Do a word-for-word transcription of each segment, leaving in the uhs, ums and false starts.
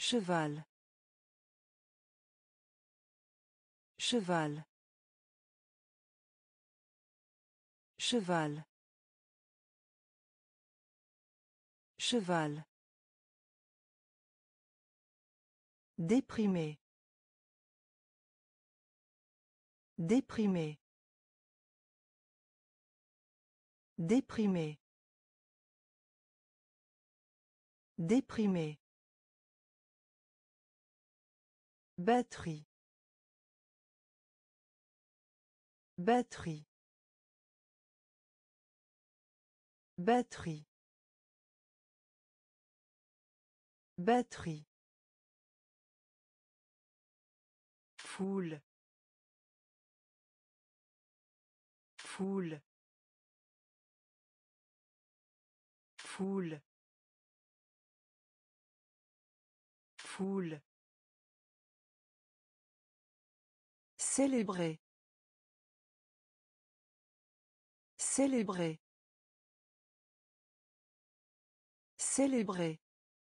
Cheval. Cheval. Cheval. Cheval. Déprimé. Déprimé. Déprimé. Déprimé. Batterie. Batterie. Batterie. Batterie. Foule. Foule. Foule. Foule. Célébrer. Célébrer. Célébrer.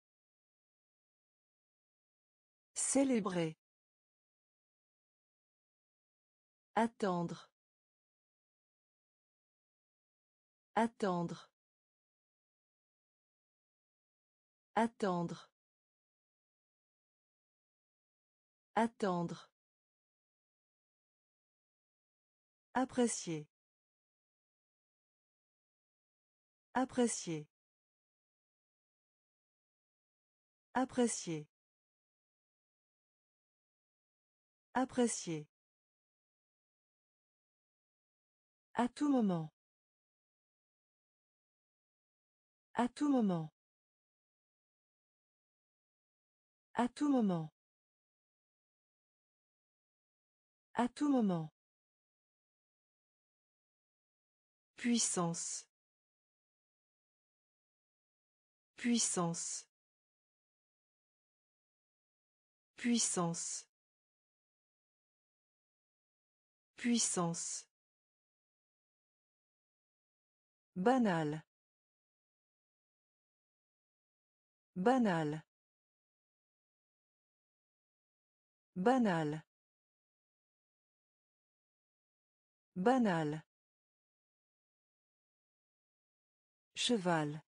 Célébrer. Attendre. Attendre. Attendre. Attendre. Apprécier. Apprécier. Apprécier. Apprécier. À tout moment. À tout moment. À tout moment. À tout moment. Puissance. Puissance. Puissance. Puissance. Banal. Banal. Banal. Banal. Cheval.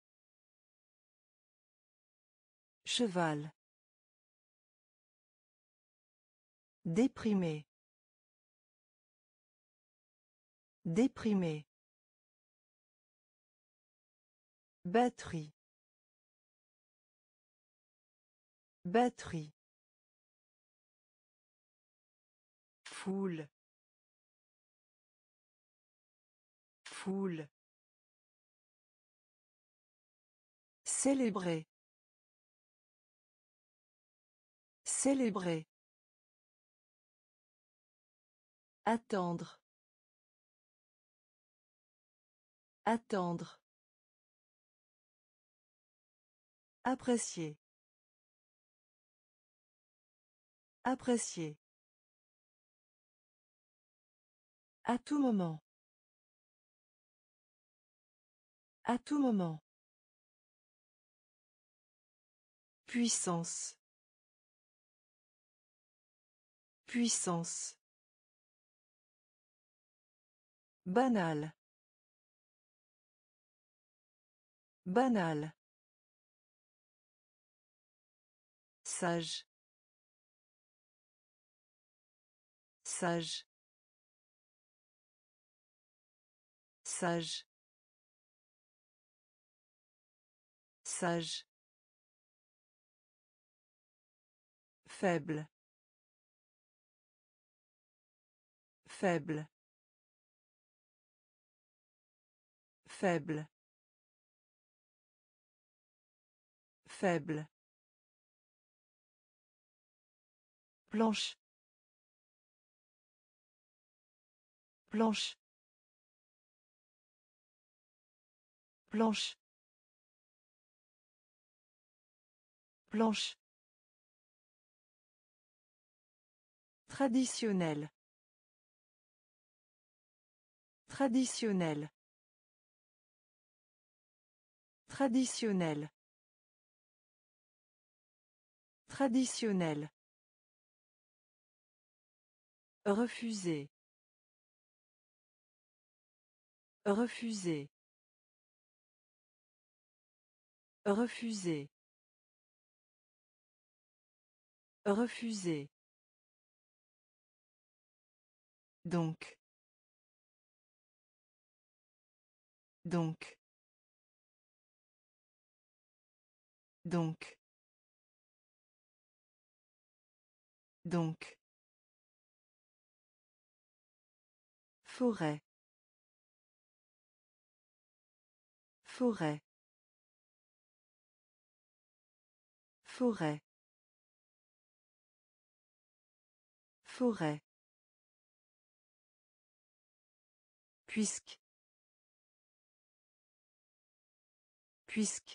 Cheval. Déprimé. Déprimé. Batterie. Batterie. Foule. Foule. Célébrer. Célébrer. Attendre. Attendre. Apprécier. Apprécier. À tout moment. À tout moment. Puissance. Puissance. Banal. Banal. Sage. Sage. Sage. Sage. Faible. Faible. Faible. Faible. Planche. Planche. Planche. Planche. Traditionnel. Traditionnel. Traditionnel. Traditionnel. Refuser. Refuser. Refuser. Refuser. Donc. Donc. Donc. Donc. Forêt. Forêt. Forêt. Forêt. Puisque. Puisque.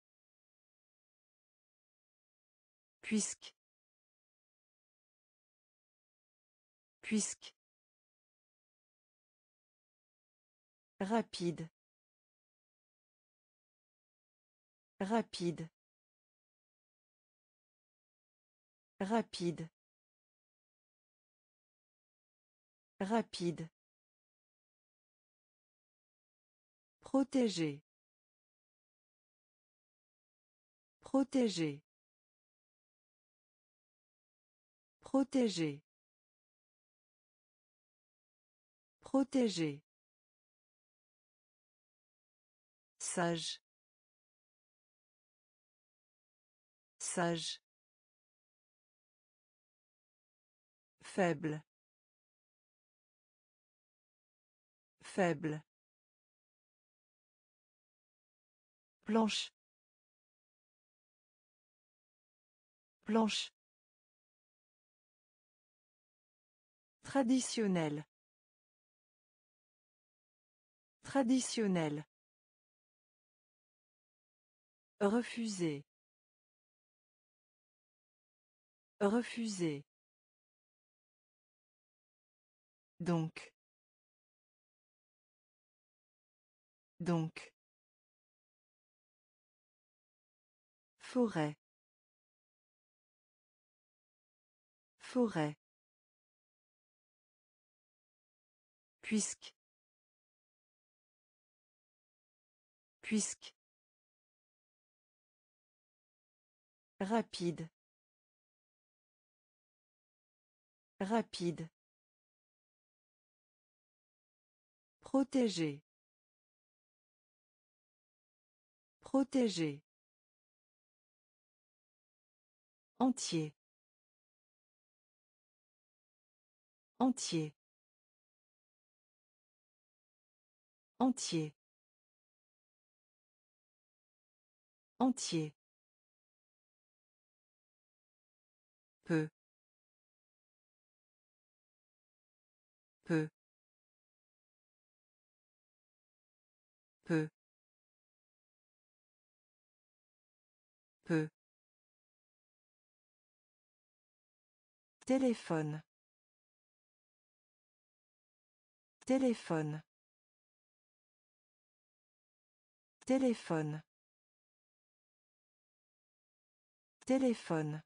Puisque. Puisque. Rapide. Rapide. Rapide. Rapide. Protéger. Protéger. Protéger. Protéger. Sage. Sage. Faible. Faible. Planche. Planche. Traditionnel. Traditionnel. Refuser. Refuser. Donc. Donc. Forêt. Forêt. Puisque. Puisque. Rapide. Rapide. Protéger. Protéger. Entier. Entier. Entier. Entier. Peu. Peu. Peu. Peu. Téléphone. Téléphone. Téléphone. Téléphone.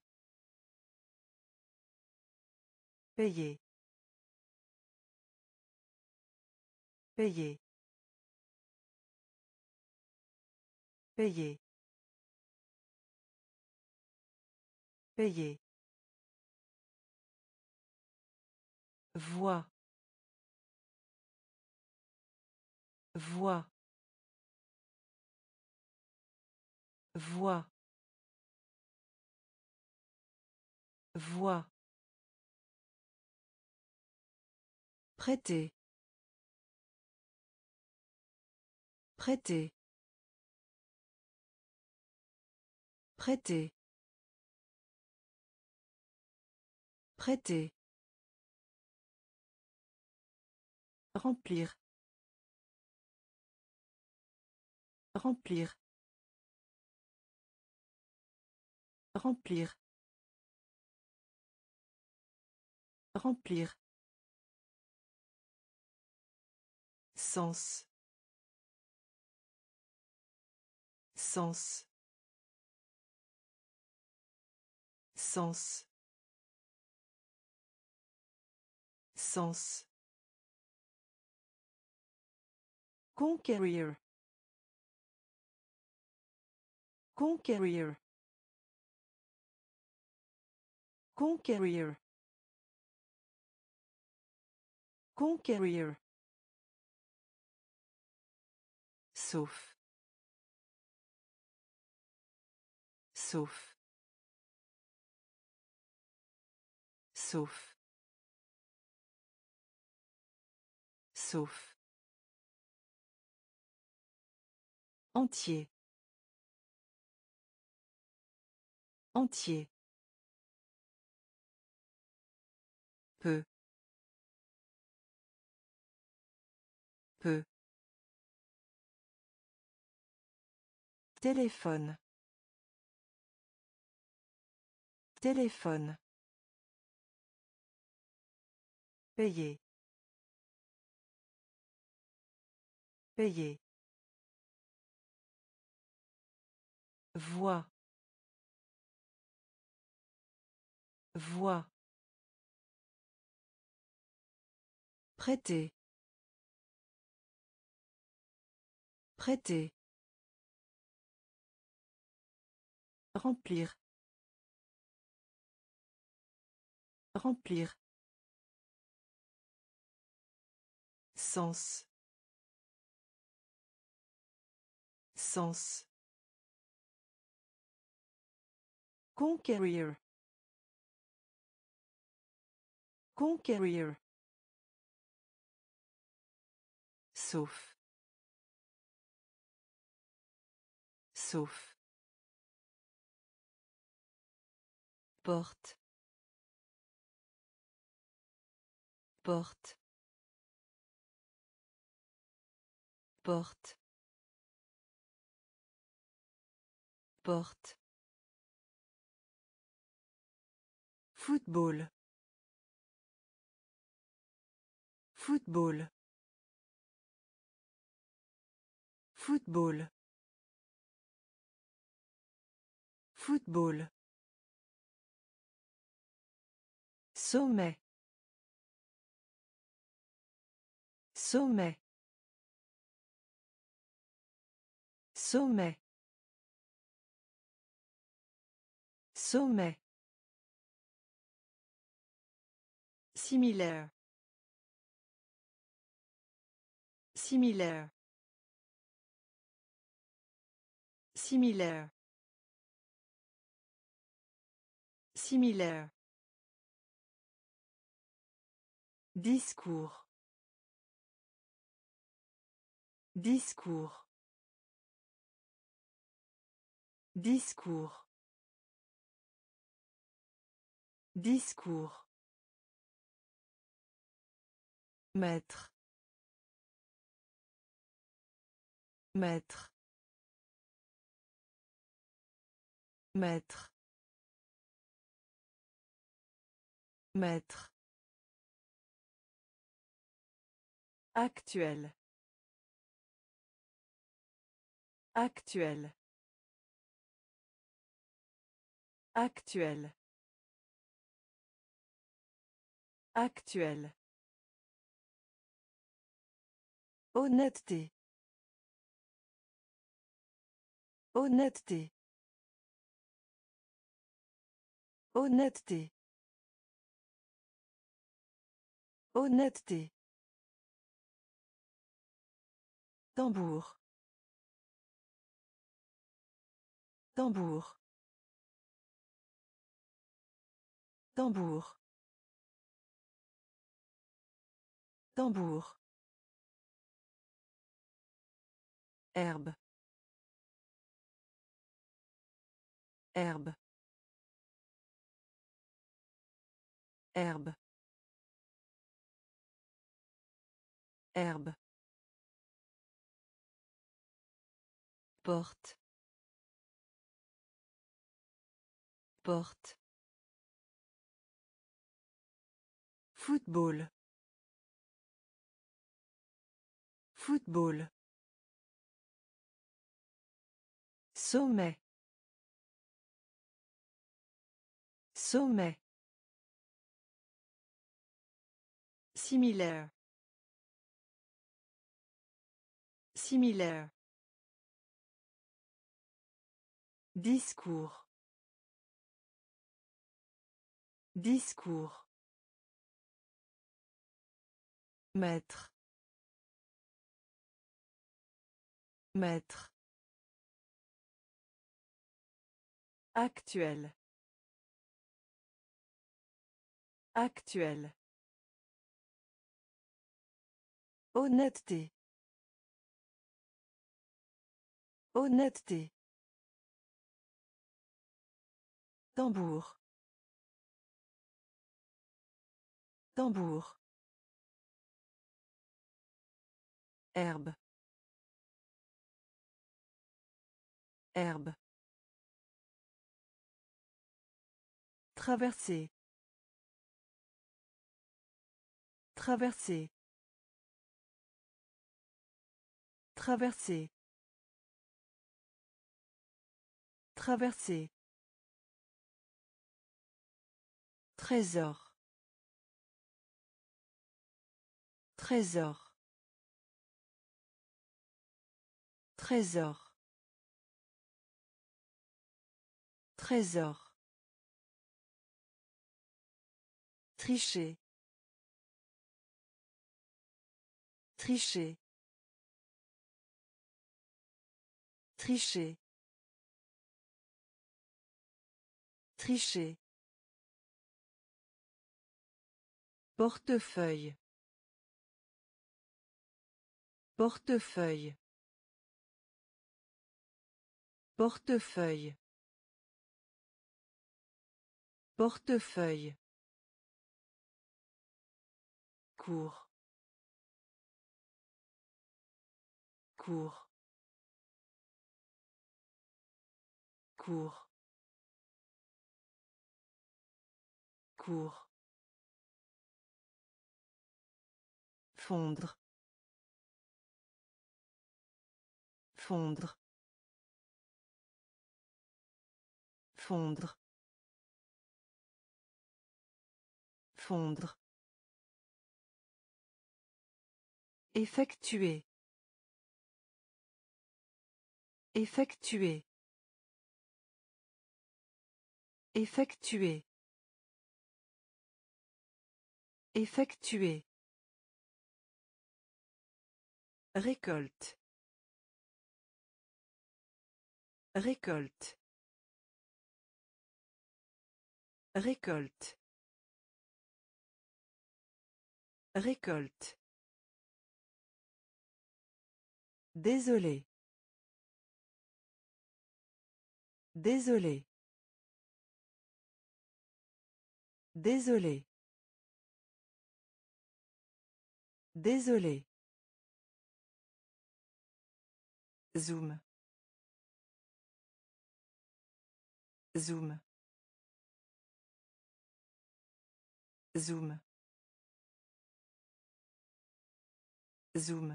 Payer. Payer. Payer. Payer. Voix. Voix. Voix. Voix. Prêter. Prêter. Prêter. Prêter. Remplir. Remplir. Remplir. Remplir. Sens. Sens. Sens. Sens. Conquérir. Conquérir. Conquérir. Conquérir. Sauf. Sauf. Sauf. Sauf. Entier. Entier. Peu. Peu. Téléphone. Téléphone. Payer. Payer. Voix. Voix. Prêter. Prêter. Remplir. Remplir. Sens. Sens. Conquérir. Conquérir. Sauf. Sauf. Porte. Porte. Porte. Porte. Football. Football. Football. Football. Sommet. Sommet. Sommet. Sommet. Similaire. Similaire. Similaire. Similaire. Discours. Discours. Discours. Discours. Maître. Maître. Maître. Maître. Actuel. Actuel. Actuel. Actuel. Honnêteté. Honnêteté. Honnêteté. Honnêteté. Tambour. Tambour. Tambour. Tambour. Herbe. Herbe. Herbe. Herbe. Porte. Porte. Football. Football. Sommet. Sommet. Similaire. Similaire. Discours. Discours. Maître. Maître. Actuel. Actuel. Honnêteté. Honnêteté. Tambour. Tambour. Herbe. Herbe. Traverser. Traverser. Traverser. Traverser. Trésor. Trésor. Trésor. Trésor. Tricher. Tricher. Tricher. Tricher. Portefeuille. Portefeuille. Portefeuille. Portefeuille. Cours. Cours. Cours. Cours. Fondre. Fondre. Fondre. Fondre. Effectuer. Effectuer. Effectuer. Effectuer. Récolte. Récolte. Récolte. Récolte. Désolé. Désolé. Désolé. Désolé. Zoom. Zoom. Zoom. Zoom.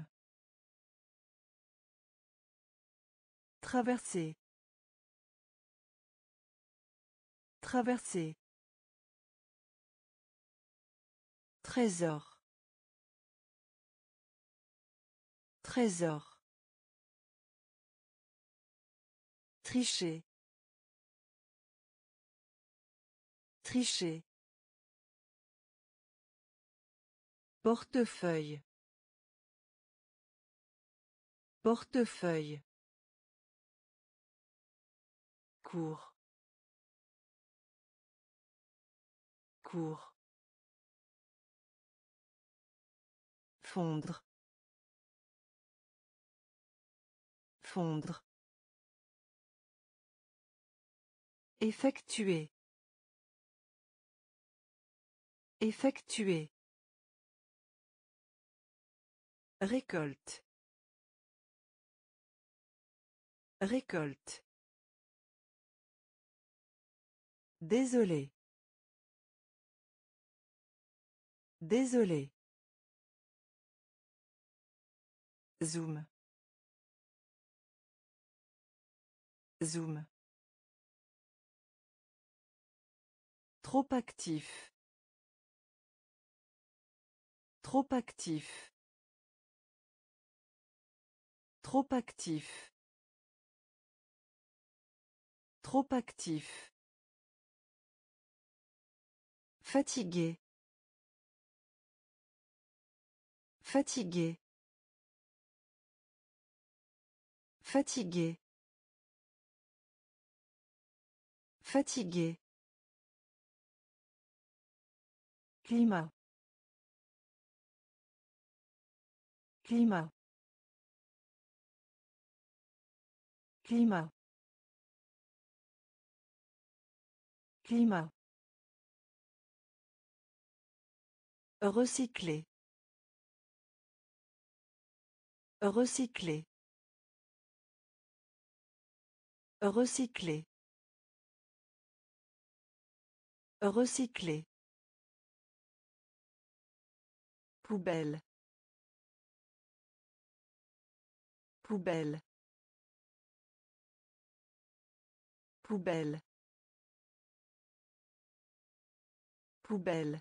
Traverser. Traverser. Trésor. Trésor. Tricher. Tricher. Portefeuille. Portefeuille. Cours. Cours. Fondre. Fondre. Effectuer. Effectuer. Récolte. Récolte. Désolé. Désolé. Zoom. Zoom. Trop actif. Trop actif. Trop actif. Trop actif. Fatigué. Fatigué. Fatigué. Fatigué. Climat. Climat. Climat. Climat. Recycler. Recycler. Recycler. Recycler. Poubelle. Poubelle. Poubelle. Poubelle.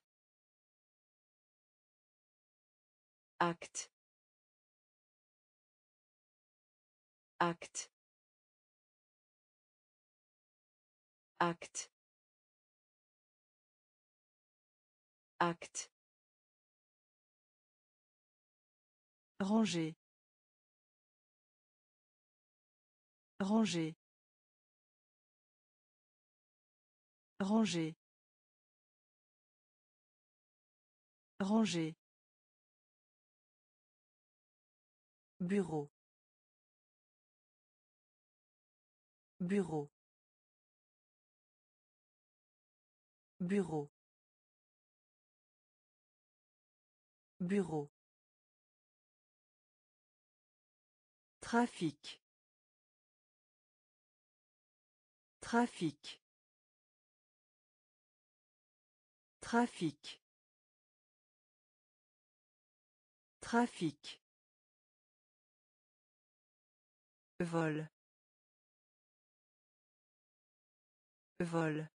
Acte. Acte. Acte. Acte. Ranger. Ranger. Ranger. Ranger. Bureau. Bureau. Bureau. Bureau. Trafic. Trafic. Trafic. Trafic. Vol. Vol.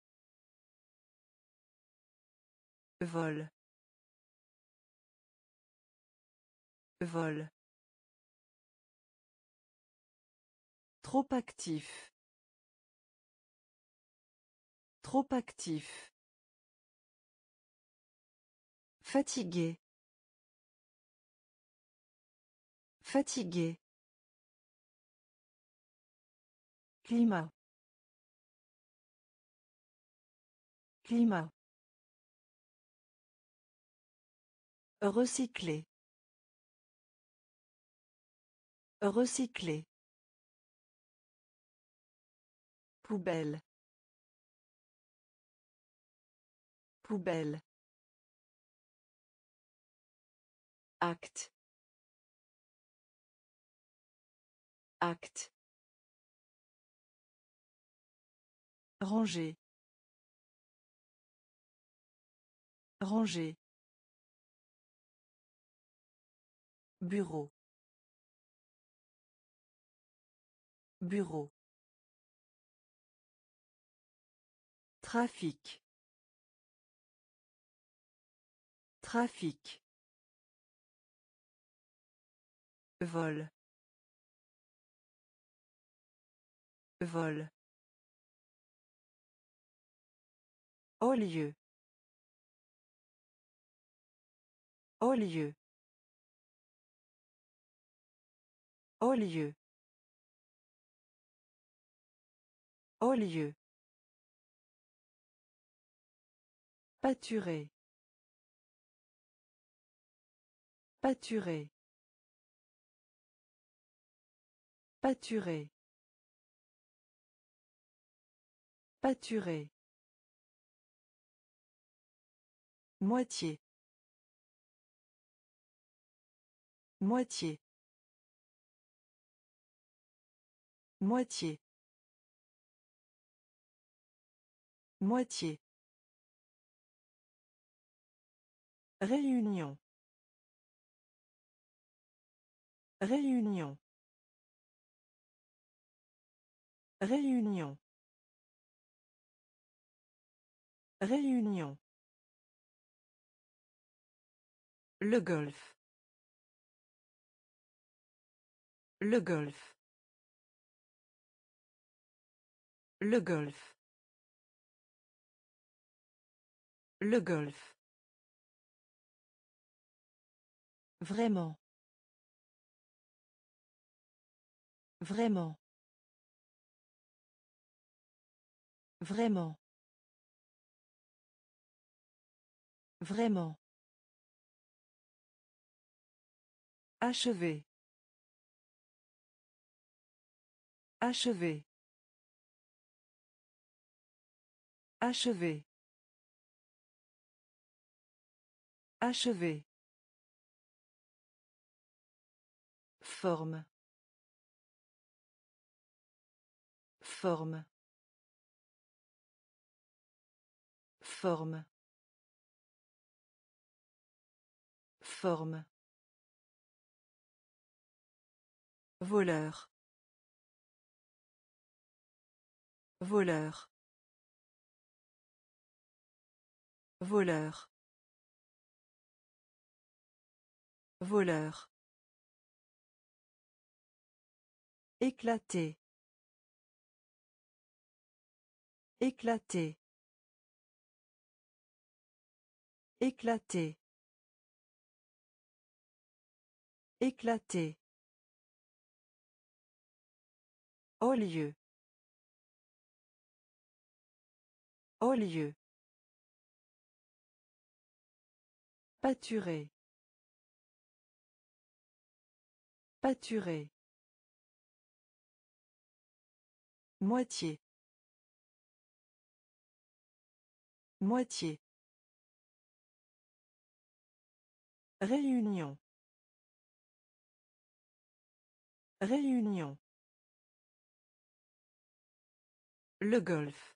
Vol. Vol. Trop actif. Trop actif. Fatigué. Fatigué. Climat. Climat. Recycler. Recycler. Poubelle. Poubelle. Acte. Acte. Ranger. Ranger. Bureau. Bureau. Trafic. Trafic. Vol. Vol. Au lieu. Au lieu. Au lieu. Au lieu. Pâturer. Pâturer. Pâturer. Pâturer. Moitié. Moitié. Moitié. Moitié. Réunion. Réunion. Réunion. Réunion. Le golf. Le golf. Le golf. Le golf. Vraiment. Vraiment. Vraiment. Vraiment. Achever. Achever. Achever. Achever. Forme. Forme. Forme. Forme. Voleur. Voleur. Voleur. Voleur. Éclater. Éclater. Éclater. Éclater. Au lieu. Au lieu. Pâturer. Pâturer. Moitié. Moitié. Réunion. Réunion. Le golf.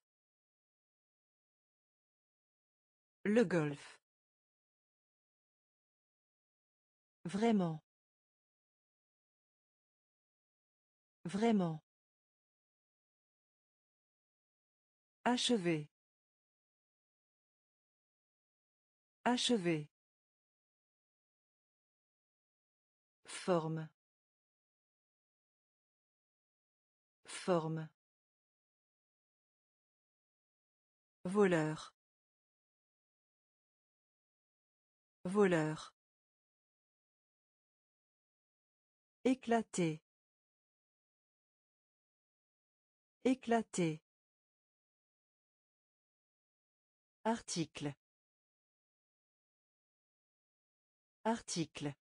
Le golf. Vraiment. Vraiment. Achever. Achever. Forme. Forme. Voleur. Voleur. Éclater. Éclater. Article. Article.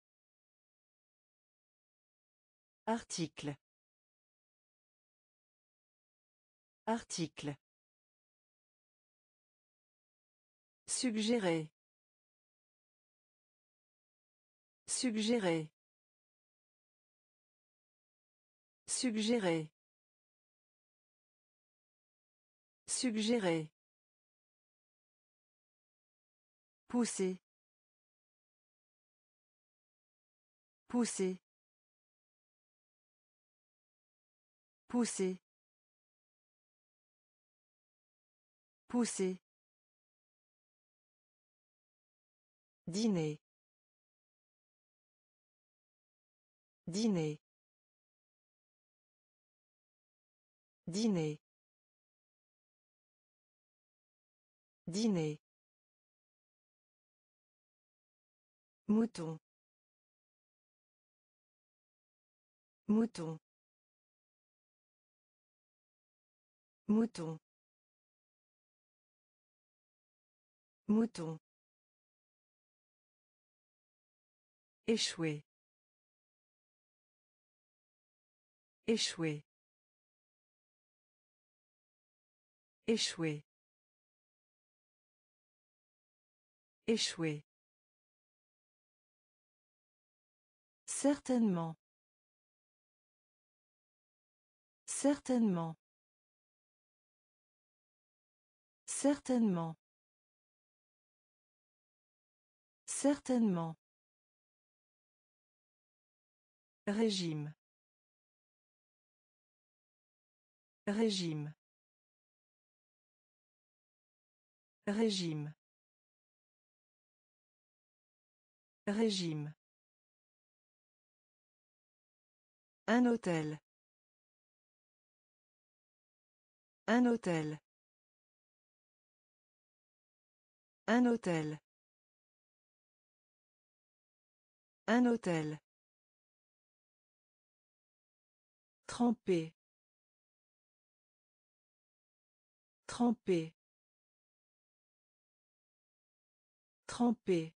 Article. Article. Suggérer. Suggérer. Suggérer. Suggérer. Pousser. Pousser. Pousser. Pousser. Dîner. Dîner. Dîner. Dîner. Mouton. Mouton. Mouton. Mouton. Échouer. Échouer. Échouer. Échouer. Certainement. Certainement. Certainement. Certainement. Régime. Régime. Régime. Régime. Un hôtel. Un hôtel. Un hôtel. Un hôtel. Trempé. Trempé. Trempé.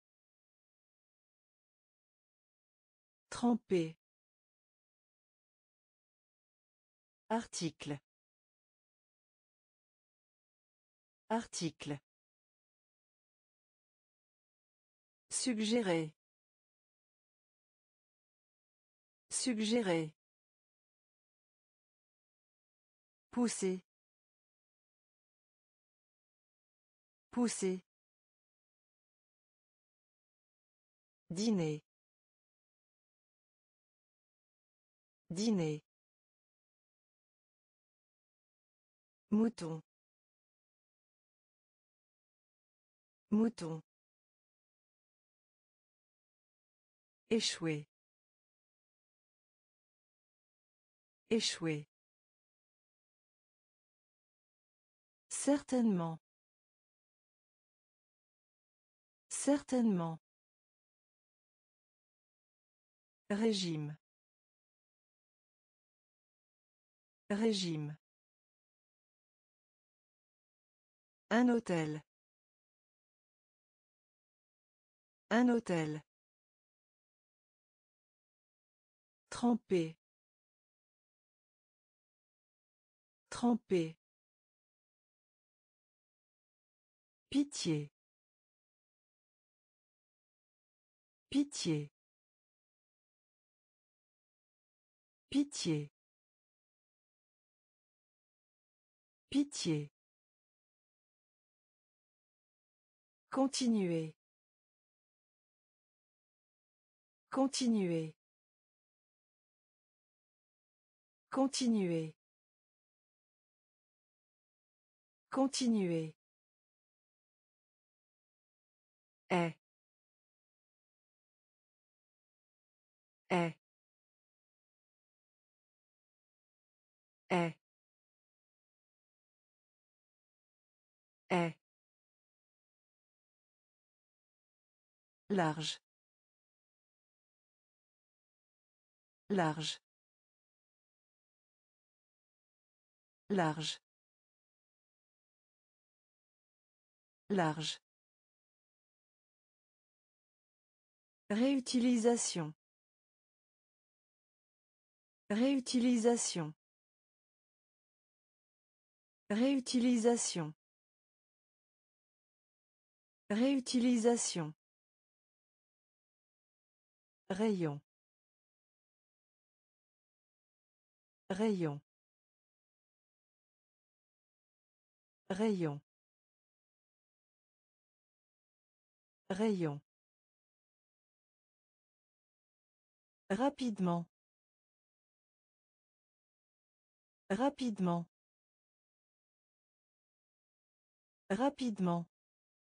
Trempé. Article. Article. Suggérer. Suggérer. Pousser. Pousser. Dîner. Dîner. Mouton. Mouton. Échouer. Échouer. Certainement. Certainement. Régime. Régime. Un hôtel. Un hôtel. Trempé. Trempé. Pitié. Pitié. Pitié. Pitié. Continuer. Continuer. Continuer. Continuer. Est. Est. Est. Est. Large. Large. Large. Large. Réutilisation. Réutilisation. Réutilisation. Réutilisation. Rayon. Rayon. Rayon. Rayon. Rapidement. Rapidement. Rapidement.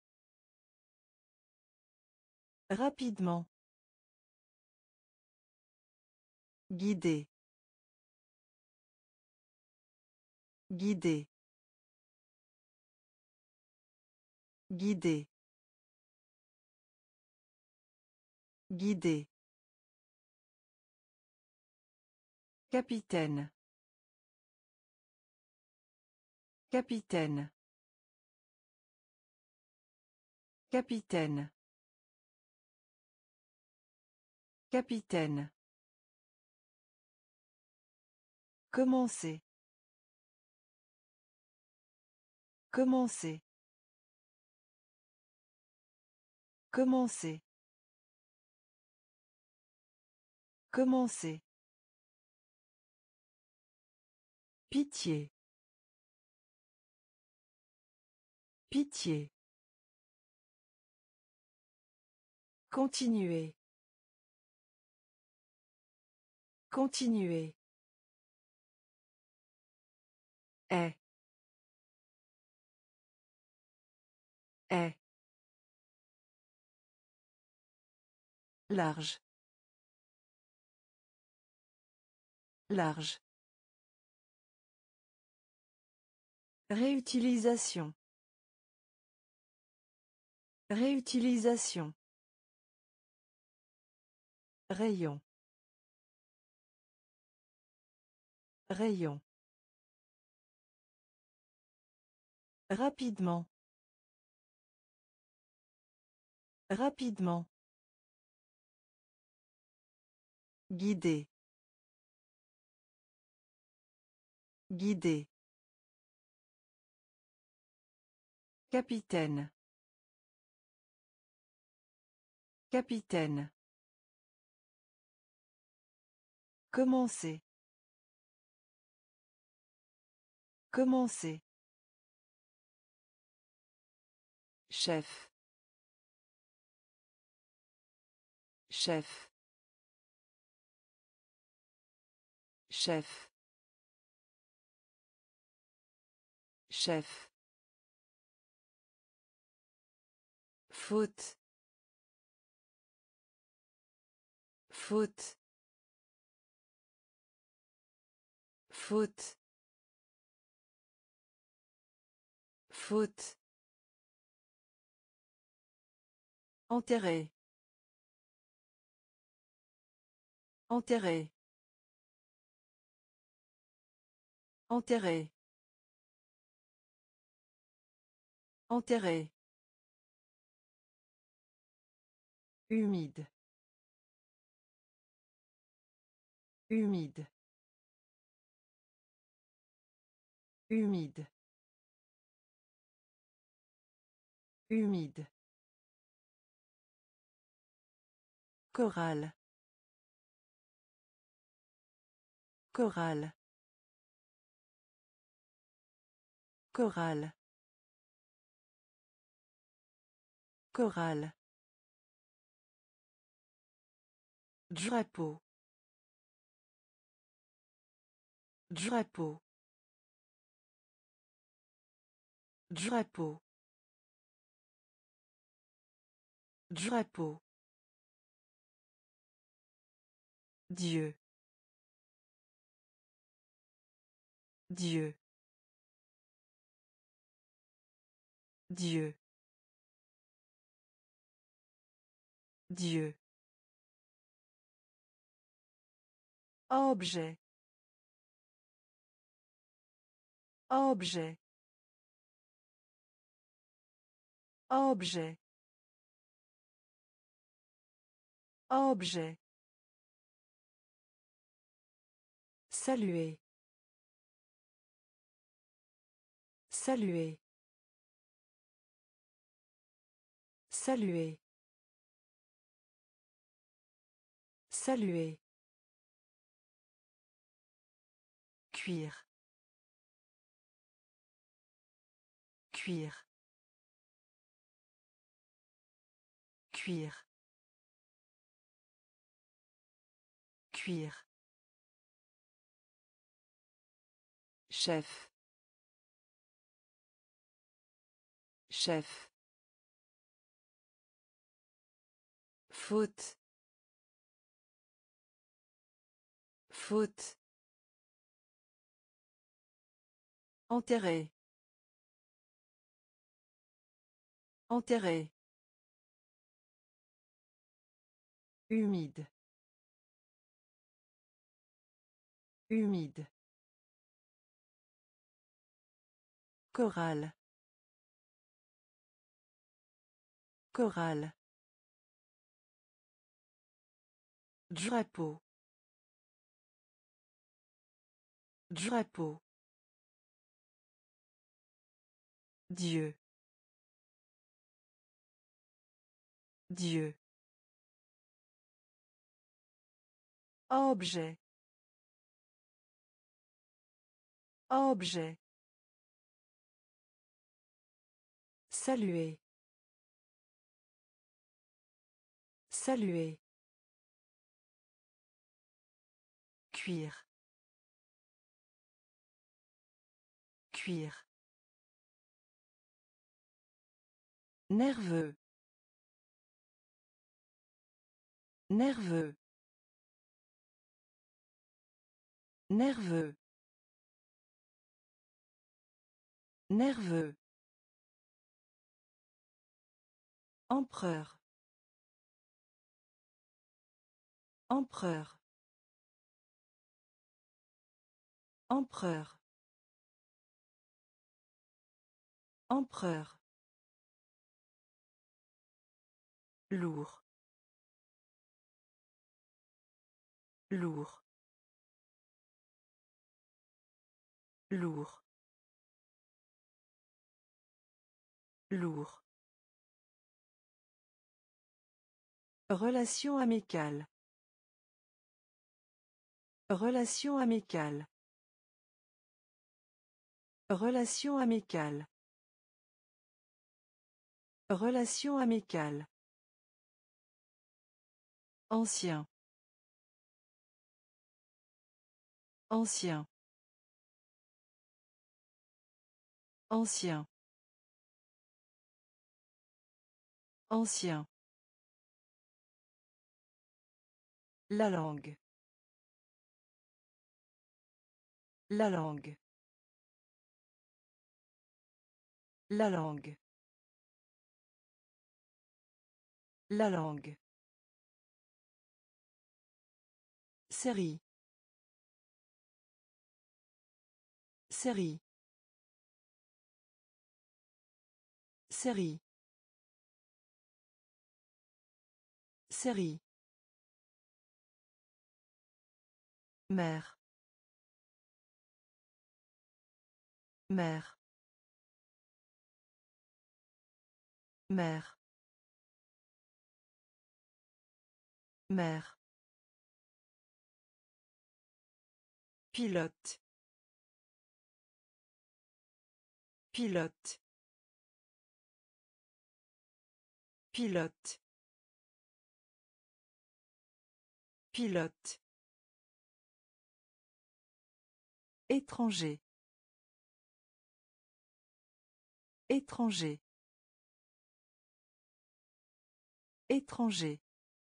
Rapidement. Guider. Guider. Guider. Guider. Capitaine. Capitaine. Capitaine. Capitaine. Commencer. Commencer. Commencer. Commencer. Pitié. Pitié. Continuer. Continuer. Est. Est. Large. Large. Réutilisation. Réutilisation. Rayon. Rayon. Rapidement. Rapidement. Guider. Guider. Capitaine. Capitaine. Commencer. Commencer. Chef. Chef. Chef. Chef. Faute. Faute. Faute. Faute. Enterré. Enterré. Enterré. Enterré. Humide. Humide. Humide. Humide. Chorale. Chorale. Chorale. Chorale. Drapeau. Drapeau. Drapeau. Drapeau. Dieu. Dieu. Dieu. Dieu. Objet. Objet. Objet. Objet. Saluer. Saluer. Saluer. Saluer. Cuire. Cuire. Cuire. Cuire. Chef. Chef. Faute. Faute. Enterré. Enterré. Humide. Humide. Chorale. Chorale. Drapeau. Drapeau. Dieu. Dieu. Objet. Objet. Saluer. Saluer. Cuire. Cuire. Nerveux. Nerveux. Nerveux. Nerveux. Empereur. Empereur. Empereur. Empereur. Lourd. Lourd. Lourd. Lourd. Relation amicale. Relation amicale. Relation amicale. Relation amicale. Ancien. Ancien. Ancien. Ancien. La langue. La langue. La langue. La langue. Série. Série. Série. Série. Mère. Mère. Mère. Mère. Pilote. Pilote. Pilote. Pilote. Étranger. Étranger. Étranger.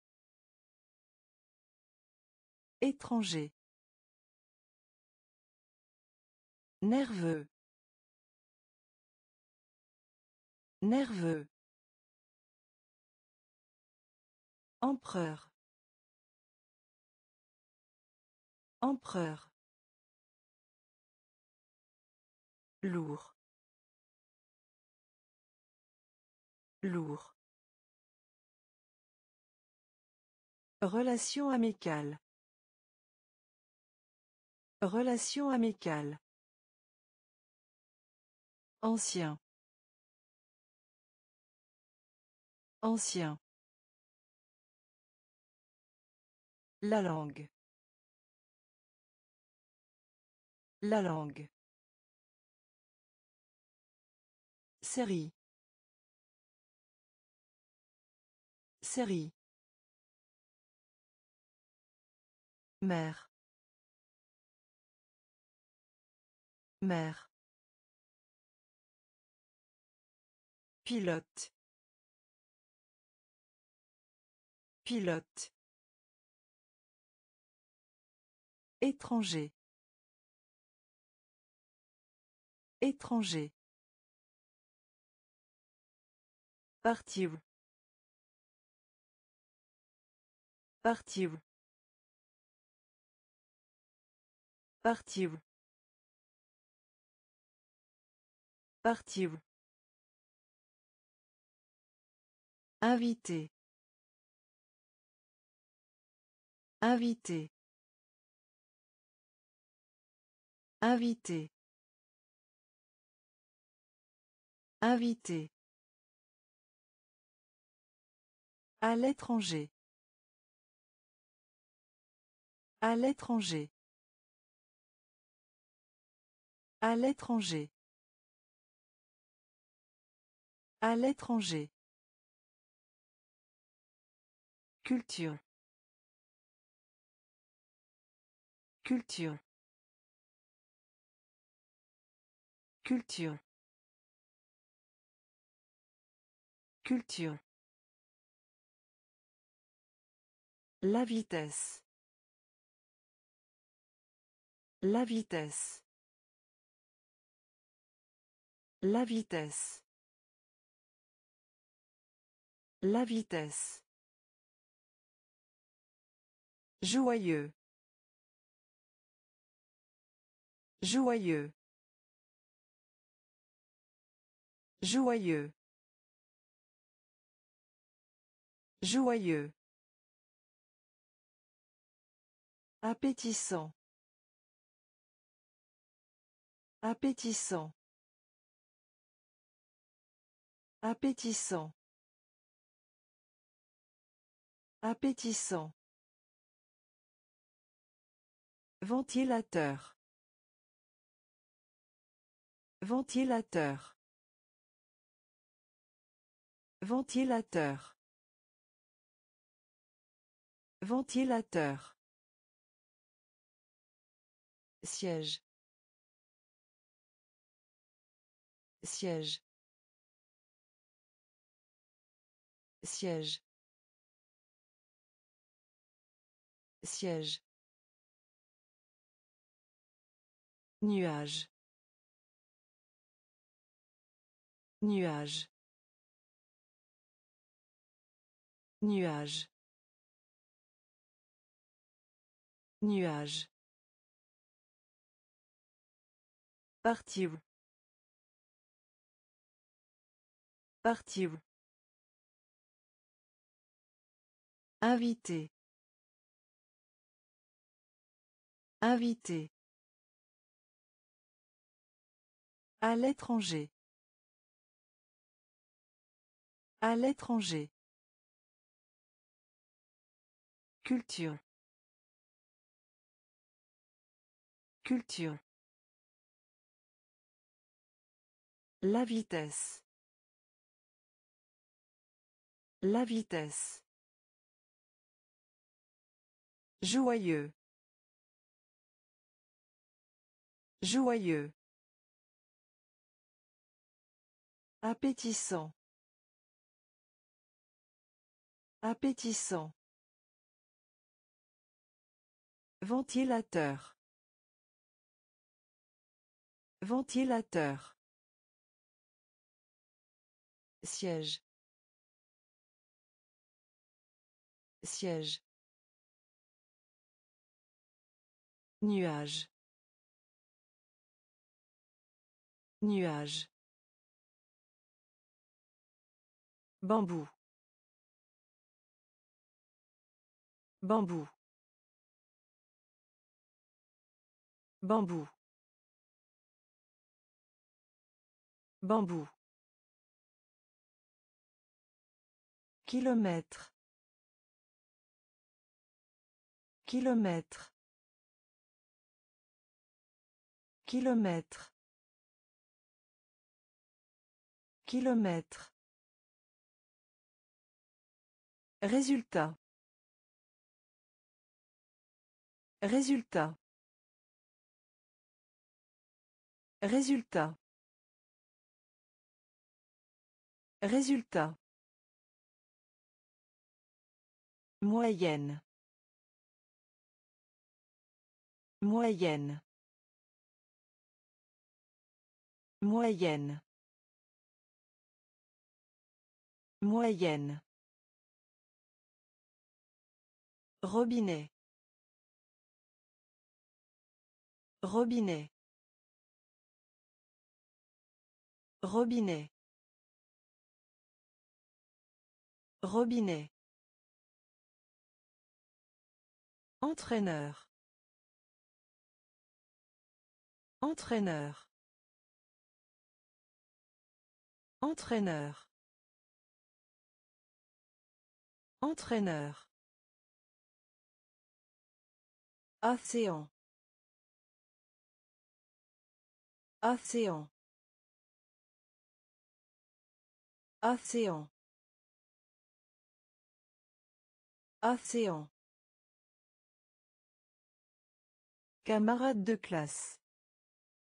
Étranger. Nerveux. Nerveux. Empereur. Empereur. Lourd. Lourd. Relation amicale. Relation amicale. Ancien. Ancien. La langue. La langue. Série. Série. Mère. Mère. Pilote. Pilote. Étranger. Étranger. Partir. Partir. Partir. Partir. Invité. Invité. Invité. Invité. À l'étranger. À l'étranger. À l'étranger. À l'étranger. Culture. Culture. Culture. Culture. La vitesse. La vitesse. La vitesse. La vitesse. Joyeux. Joyeux. Joyeux. Joyeux. Appétissant. Appétissant. Appétissant. Appétissant. Ventilateur. Ventilateur. Ventilateur. Ventilateur. Siège. Siège. Siège. Siège. Nuage. Nuage. Nuage. Nuage. Partir. Partir. Invité. Invité. À l'étranger. À l'étranger. Culture. Culture. La vitesse. La vitesse. Joyeux. Joyeux. Appétissant. Appétissant. Ventilateur. Ventilateur. Siège. Siège. Nuage. Nuage. Bambou. Bambou. Bambou. Bambou. Kilomètre. Kilomètre. Kilomètre. Kilomètre. Résultat. Résultat. Résultat. Résultat. Moyenne. Moyenne. Moyenne. Moyenne. Robinet. Robinet. Robinet. Robinet. Entraîneur. Entraîneur. Entraîneur. Entraîneur. Océan. Océan. Océan. Océan. Camarade de classe.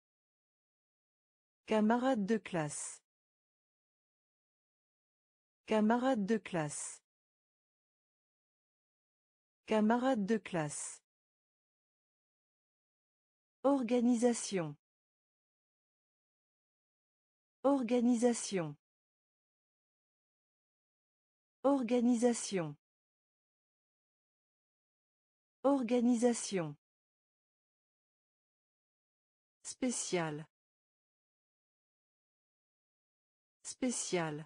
Camarade de classe. Camarade de classe. Camarade de classe. Organisation. Organisation. Organisation. Organisation. Spécial. Spécial.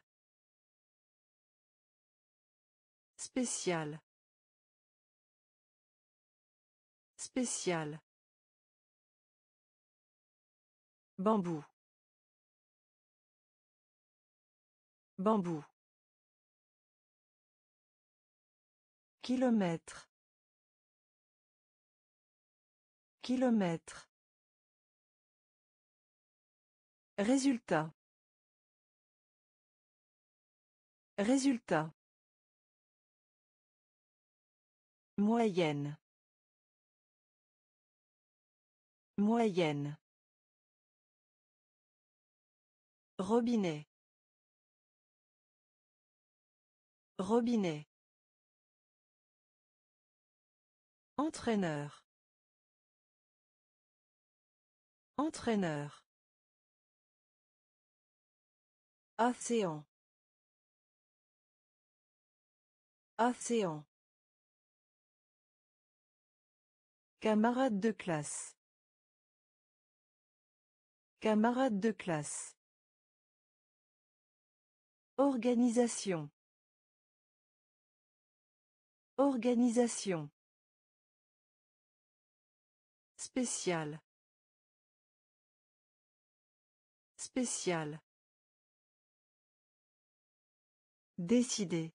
Spécial. Spécial. Bambou. Bambou. Kilomètre. Kilomètre. Résultat. Résultat. Moyenne. Moyenne. Robinet. Robinet. Entraîneur. Entraîneur. Océan. Océan. Camarade de classe. Camarade de classe. Organisation. Organisation. Spécial. Spécial. Décider.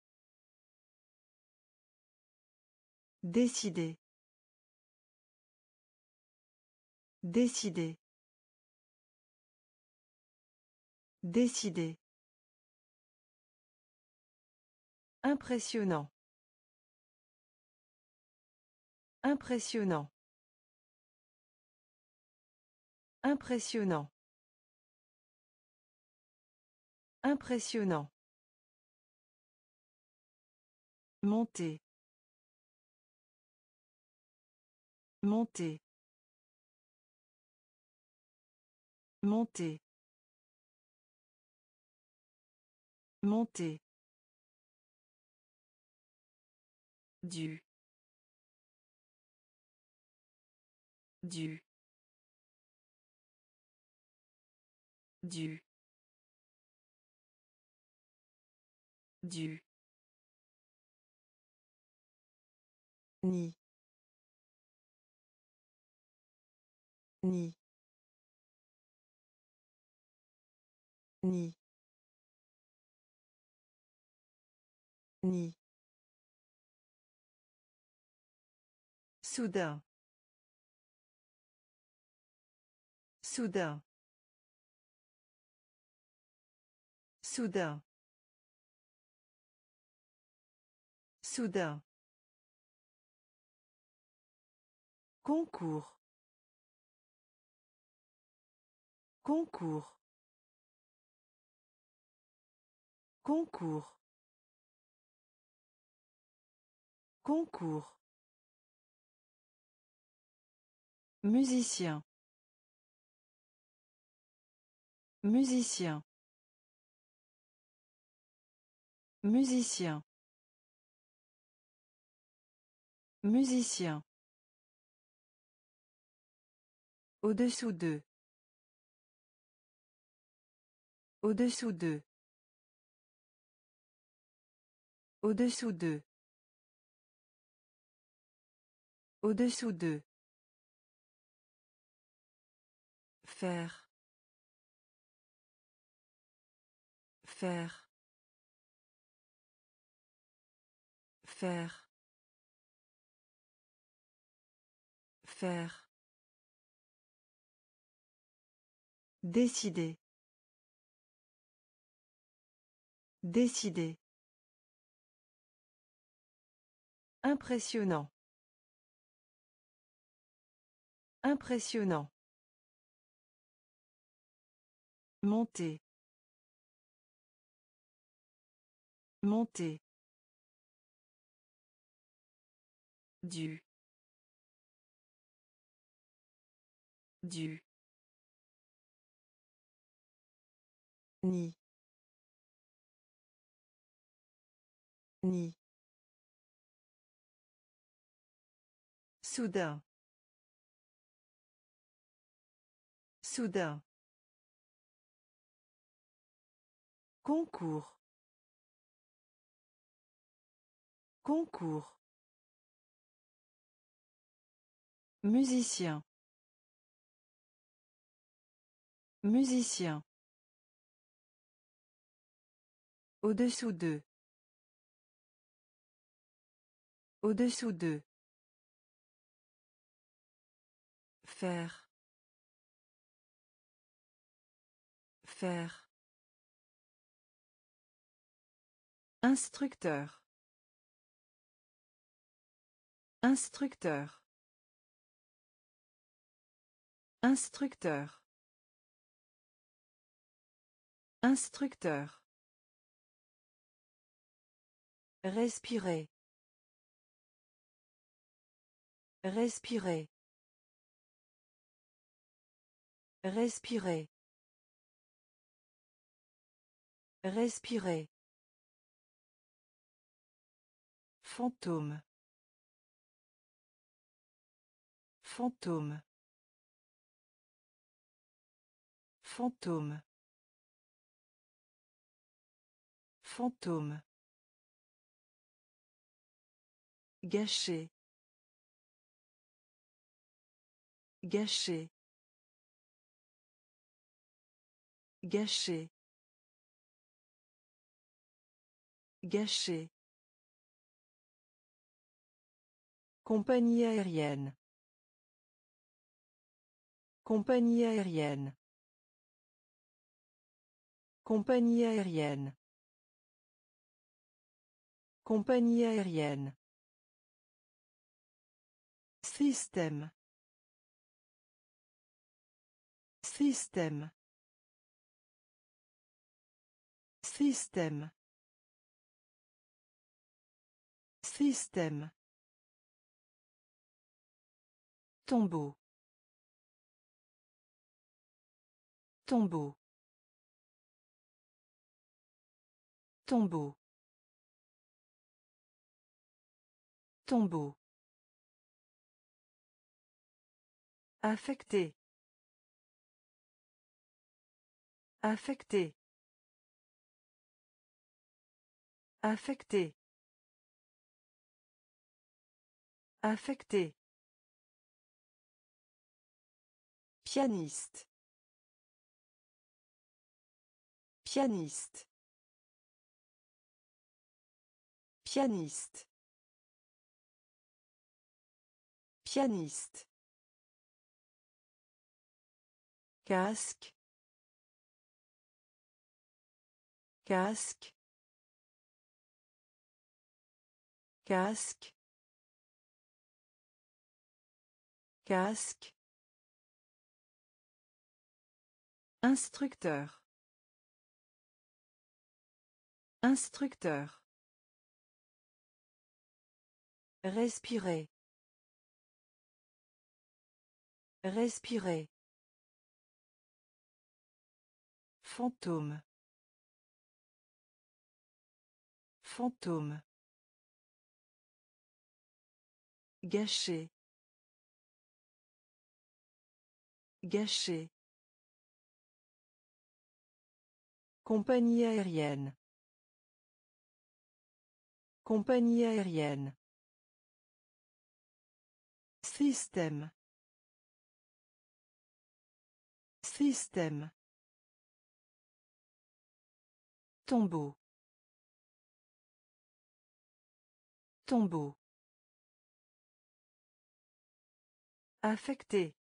Décider. Décider. Décider. Impressionnant. Impressionnant. Impressionnant. Impressionnant. Monter. Monter. Monter. Monter. Du. Du. Du. Du. Ni. Ni. Ni. Ni. Soudain. Soudain. Soudain. Soudain. Concours. Concours. Concours. Concours. Musicien. Musicien. Musicien. Musicien. Au-dessous d'eux. Au-dessous d'eux. Au-dessous d'eux. Au-dessous d'eux. Faire. Faire. Faire. Faire. Décider. Décider. Impressionnant. Impressionnant. Monter. Monter. Du. Du. Ni. Ni. Soudain. Soudain. Concours. Concours. Musicien. Musicien. Au-dessous d'eux. Au-dessous d'eux. Faire. Faire. Instructeur. Instructeur. Instructeur. Instructeur. Respirer. Respirer. Respirer. Respirer. Fantôme. Fantôme. Fantôme. Fantôme. Gâché. Gâché. Gâché. Gâché. Compagnie aérienne. Compagnie aérienne. Compagnie aérienne. Compagnie aérienne. Système. Système. Système. Système. Tombeau. Tombeau. Tombeau. Tombeau. Affecté. Affecté. Affecté. Affecté. Pianiste. Pianiste. Pianiste. Pianiste. Casque. Casque. Casque. Casque. Instructeur. Instructeur. Respirer. Respirer. Fantôme. Fantôme. Gâché. Gâché. Compagnie aérienne. Compagnie aérienne. Système. Système. Tombeau. Tombeau. Affecté.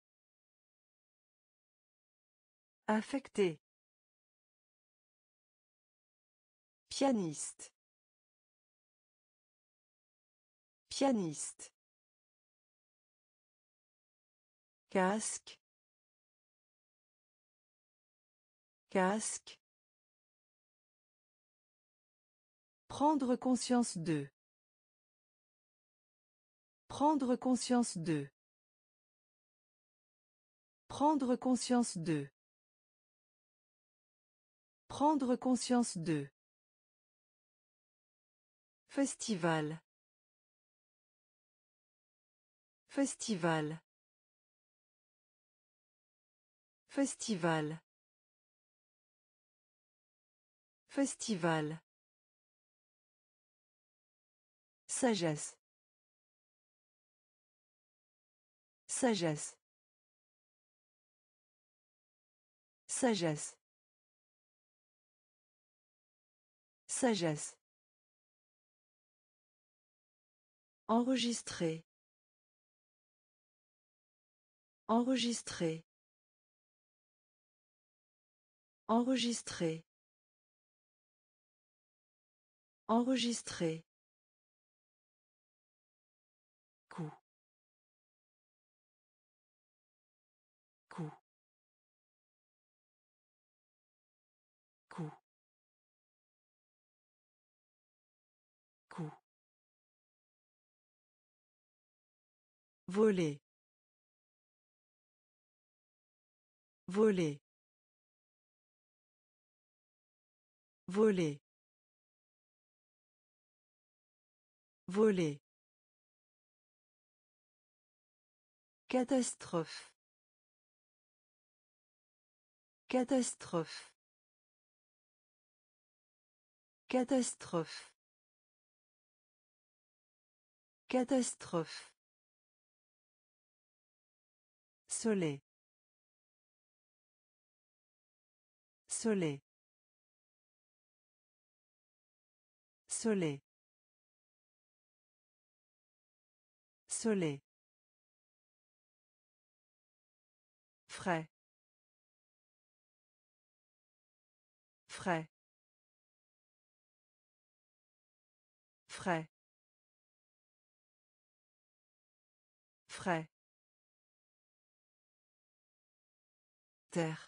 Affecté. Pianiste. Pianiste. Casque. Casque. Prendre conscience de. Prendre conscience de. Prendre conscience de. Prendre conscience de. Festival. Festival. Festival. Festival. Sagesse. Sagesse. Sagesse. Sagesse. Enregistrer. Enregistrer. Enregistrer. Enregistrer. Coup. Coup. Coup. Coup. Voler. Voler. Voler. Voler. Catastrophe. Catastrophe. Catastrophe. Catastrophe. Soleil. Soleil. Soleil. Soleil. Frais. Frais. Frais. Frais. Terre.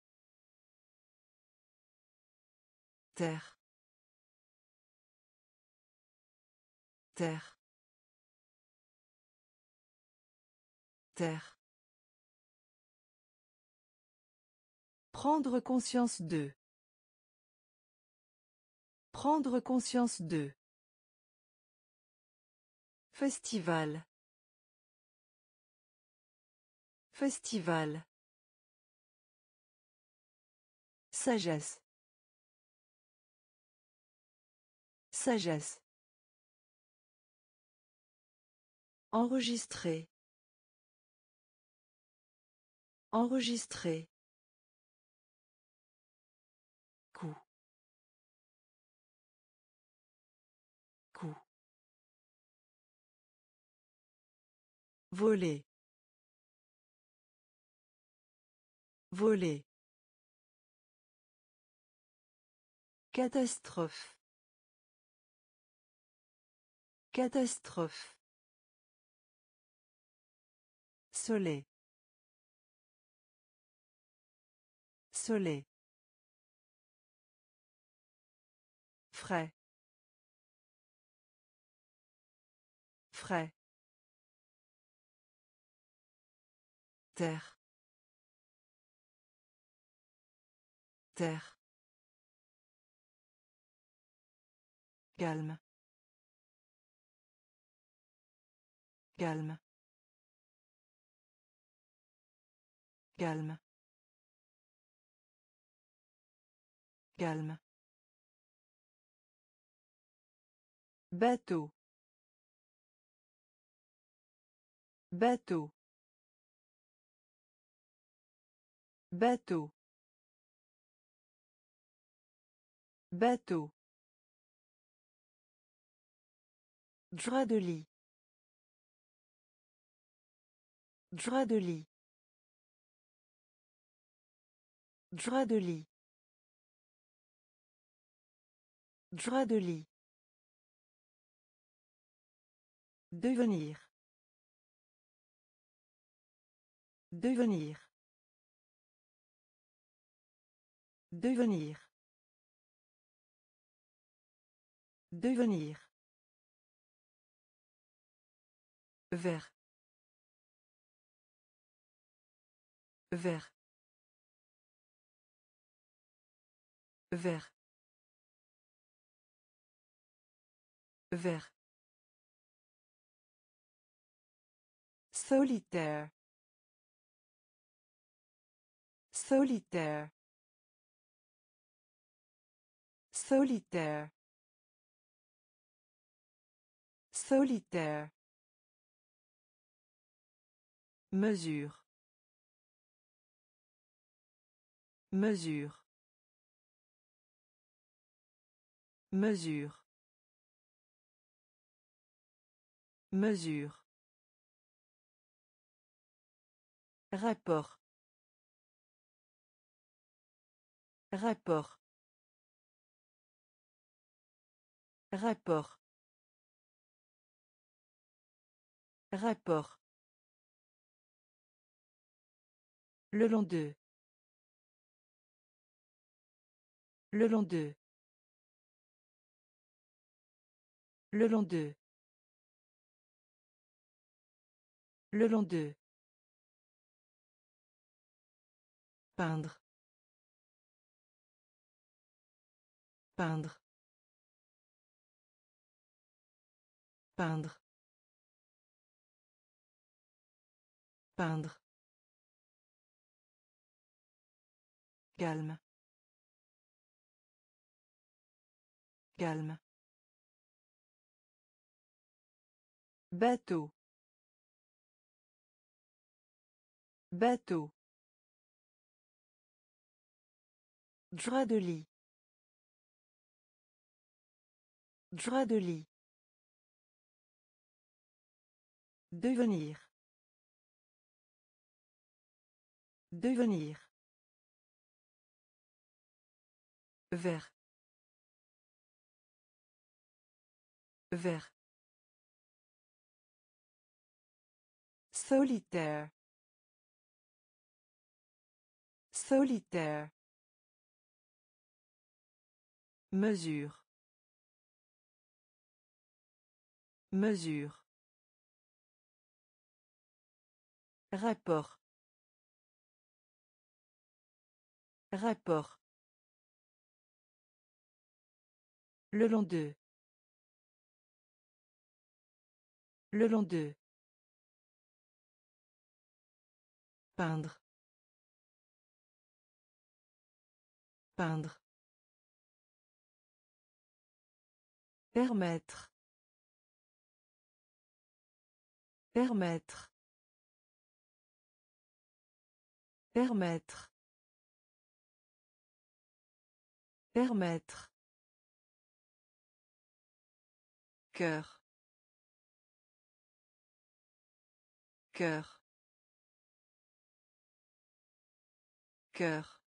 Terre. Terre. Terre. Prendre conscience de. Prendre conscience de. Festival. Festival. Sagesse. Sagesse. Enregistrer. Enregistrer. Coup. Coup. Voler. Voler. Catastrophe. Catastrophe. Soleil. Soleil. Frais. Frais. Terre. Terre. Calme. Calme. Calme. Calme. Bateau. Bateau. Bateau. Bateau. Drap de lit. Drap de lit. Drap de lit. Drap de lit. Devenir. Devenir. Devenir. Devenir. Vert. Vert. Vert. Vert. Solitaire. Solitaire. Solitaire. Solitaire. Mesure. Mesure. Mesure. Mesure. Rapport. Rapport. Rapport. Rapport. Le long d'eux. Le long d'eux. Le long d'eux. Le long d'eux. Peindre. Peindre. Peindre. Peindre. Calme. Calme. Bateau. Bateau. Drap de lit. Drap de lit. Devenir. Devenir. Vert. Vert. Solitaire. Solitaire. Mesure. Mesure. Rapport. Rapport. Le long d'eux. Le long d'eux. Peindre. Peindre. Permettre. Permettre. Permettre. Permettre. Cœur. Cœur. Cœur.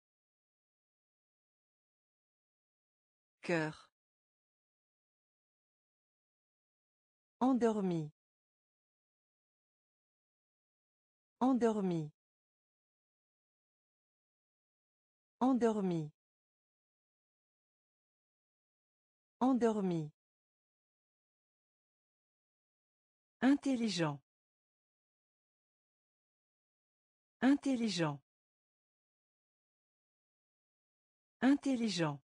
Cœur. Endormi. Endormi. Endormi. Endormi. Intelligent. Intelligent. Intelligent.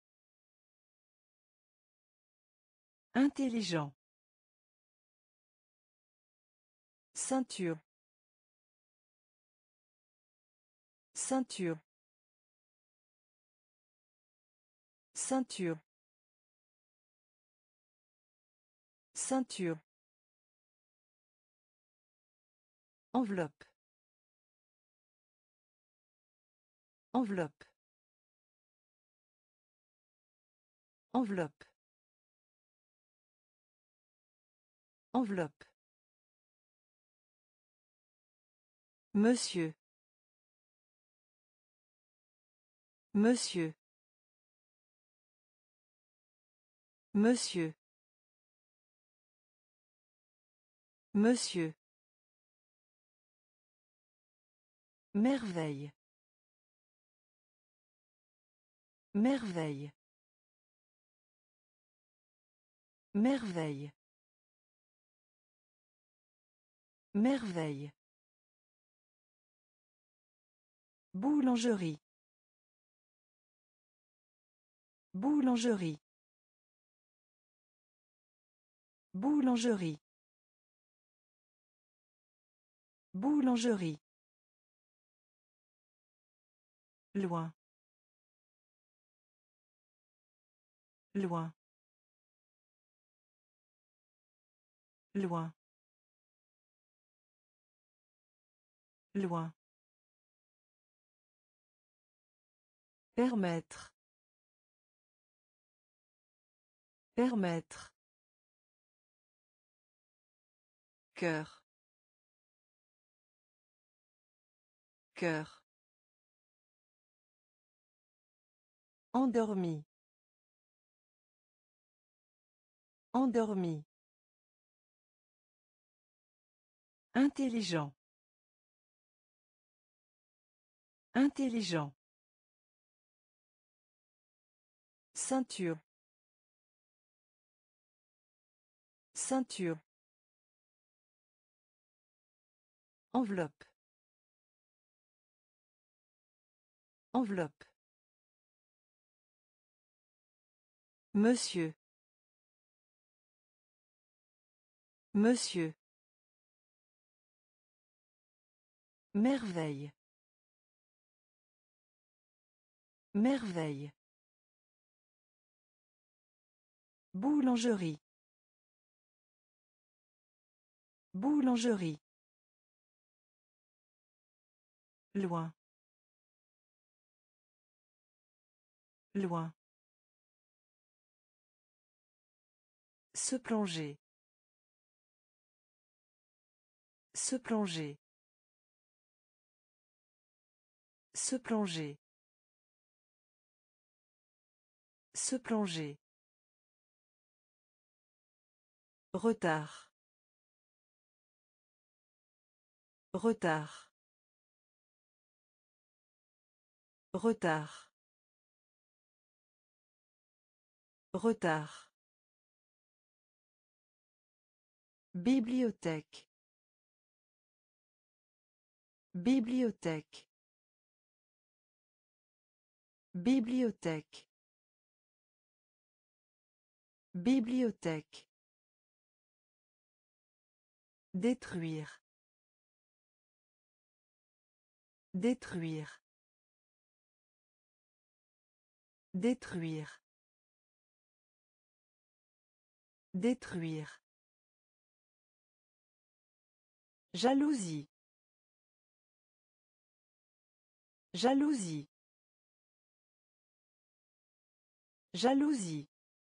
Intelligent. Ceinture. Ceinture. Ceinture. Ceinture. Enveloppe. Enveloppe. Enveloppe. Enveloppe. Monsieur. Monsieur. Monsieur. Monsieur. Merveille. Merveille. Merveille. Merveille. Boulangerie. Boulangerie. Boulangerie. Boulangerie. Loin. Loin. Loin. Loin. Permettre. Permettre. Cœur. Cœur. Endormi. Endormi. Intelligent. Intelligent. Ceinture. Ceinture. Enveloppe. Enveloppe. Monsieur. Monsieur. Merveille. Merveille. Boulangerie. Boulangerie. Loin. Loin. Se plonger. Se plonger. Se plonger. Se plonger. Retard. Retard. Retard. Retard. Bibliothèque. Bibliothèque. Bibliothèque. Bibliothèque. Détruire. Détruire. Détruire. Détruire. Jalousie. Jalousie. Jalousie.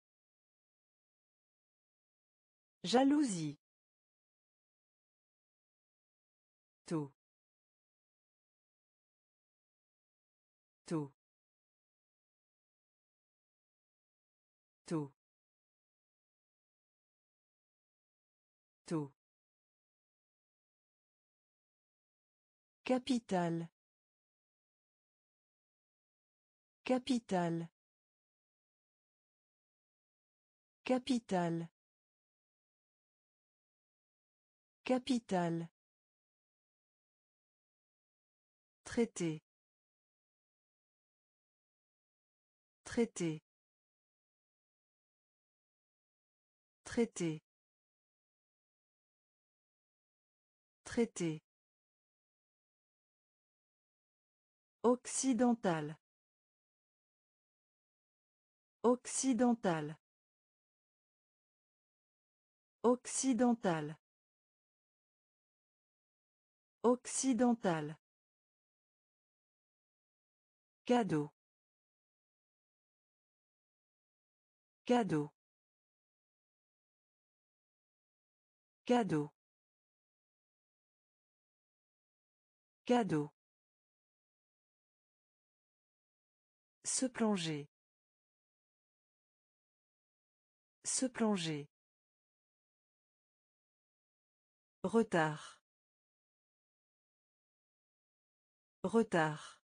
Jalousie. Tout. Tout. Tout. Tout. Capitale. Capitale. Capitale. Capitale. Traité. Traité. Traité. Traité. Occidental. Occidental. Occidental. Occidental. Cadeau. Cadeau. Cadeau. Cadeau. Se plonger. Se plonger. Retard. Retard.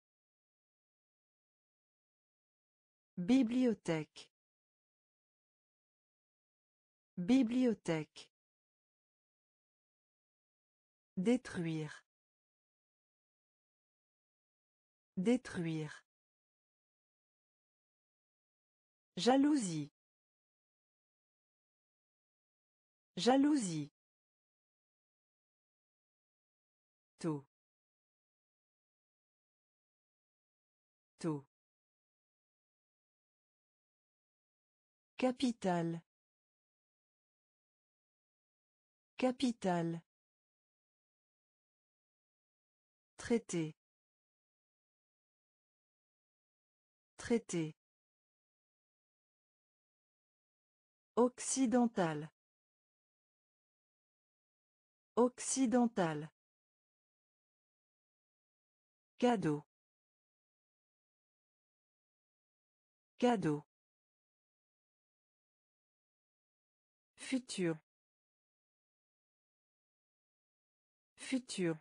Bibliothèque. Bibliothèque. Détruire. Détruire. Jalousie. Jalousie. Taux. Taux. Capitale. Capitale. Traité. Traité. Occidental. Occidental. Cadeau. Cadeau. Futur. Futur.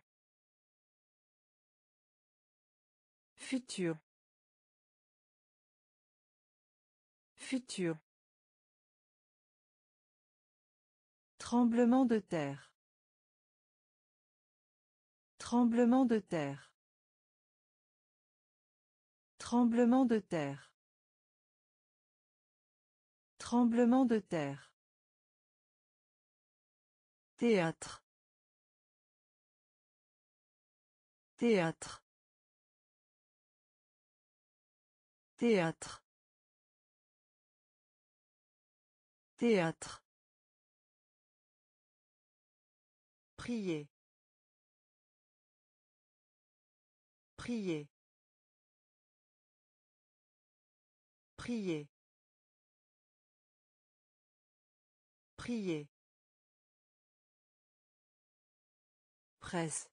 Futur. Futur. Tremblement de terre. Tremblement de terre. Tremblement de terre. Tremblement de terre. Théâtre. Théâtre. Théâtre. Théâtre. Prier. Prier. Prier. Prier. Presse.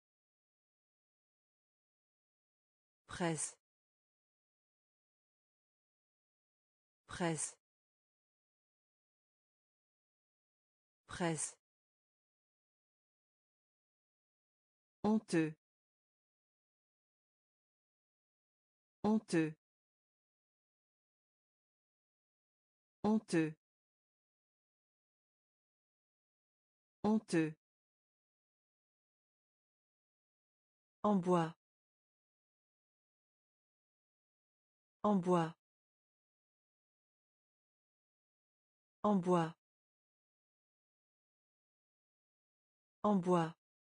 Presse. Presse. Presse. Honteux. Honteux. Honteux. Honteux. En bois. En bois. En bois. En bois.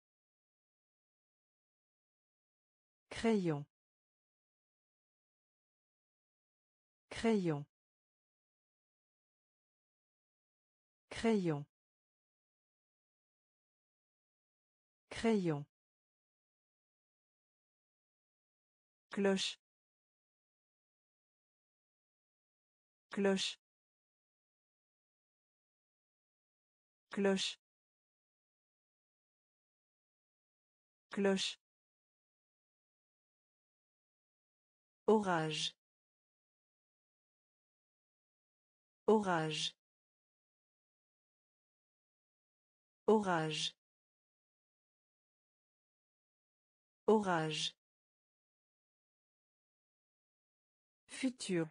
Crayon. Crayon. Crayon. Crayon. Cloche. Cloche. Cloche. Cloche. Orage. Orage. Orage. Orage. Futur.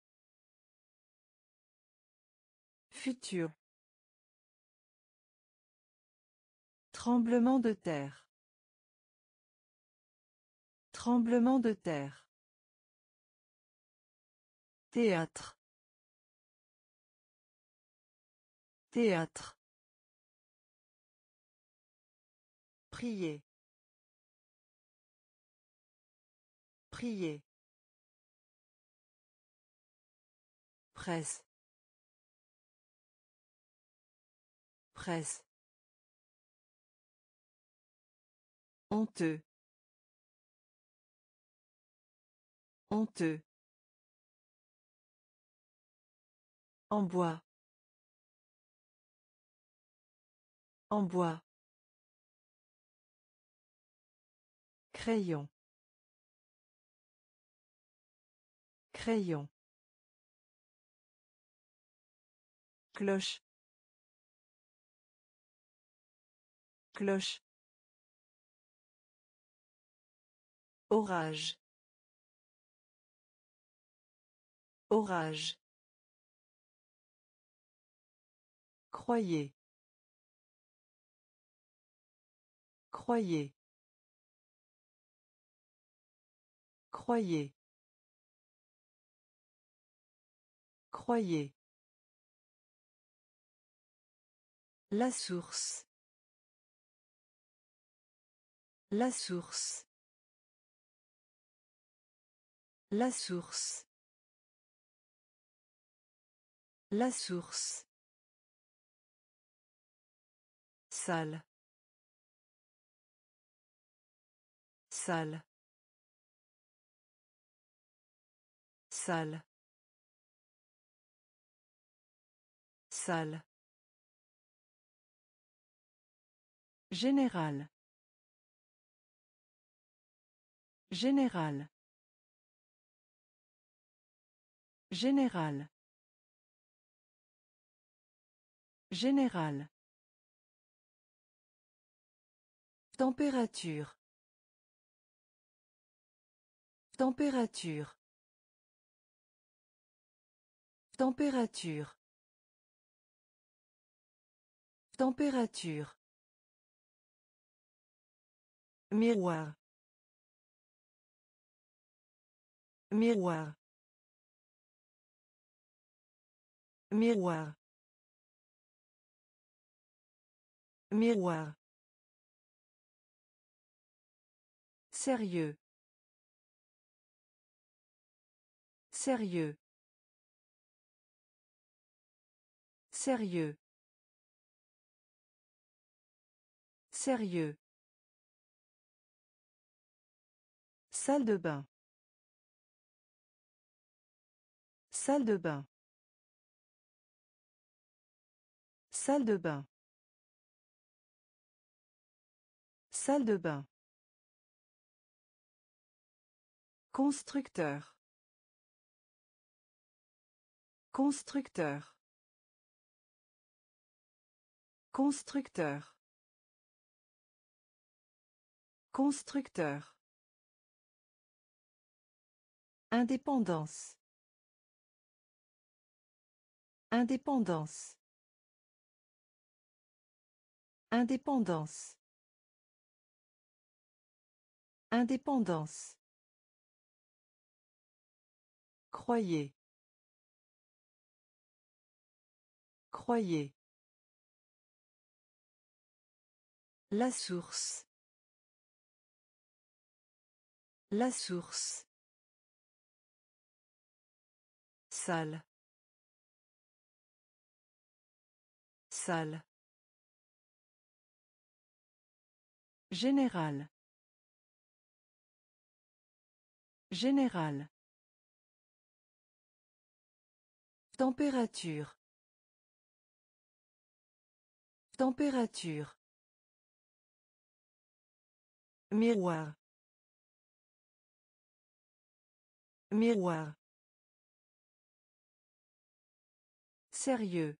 Futur. Tremblement de terre. Tremblement de terre. Théâtre. Théâtre. Prier. Prier. Presse. Presse. Honteux. Honteux. En bois. En bois. Crayon. Crayon. Cloche. Cloche. Orage. Orage. Croyez. Croyez. Croyez. Croyez. La source. La source. La source. La source. Salle. Salle. Salle. Salle. Général. Général. Général. Général. Température. Température. Température. Température. Miroir. Miroir. Miroir. Miroir. Sérieux. Sérieux. Sérieux. Sérieux. Salle de bain. Salle de bain. Salle de bain. Salle de bain. Constructeur. Constructeur. Constructeur. Constructeur. Indépendance. Indépendance. Indépendance. Indépendance. Croyez. Croyez. La source. La source. Salle. Salle. Général. Général. Température. Température. Miroir. Miroir. Sérieux.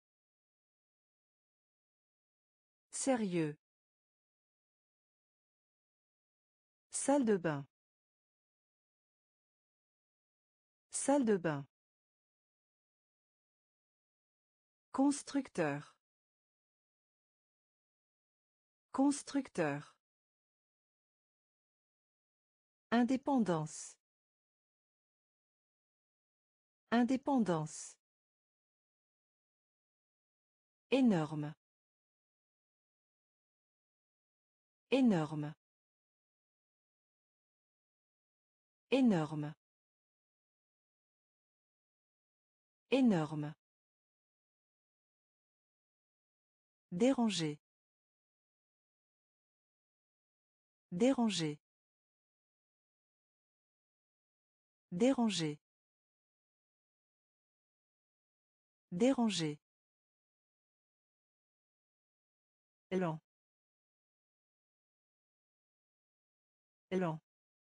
Sérieux. Salle de bain. Salle de bain. Constructeur. Constructeur. Indépendance. Indépendance. Énorme. Énorme. Énorme. Énorme. Déranger. Déranger. Déranger. Déranger. Lent. Lent.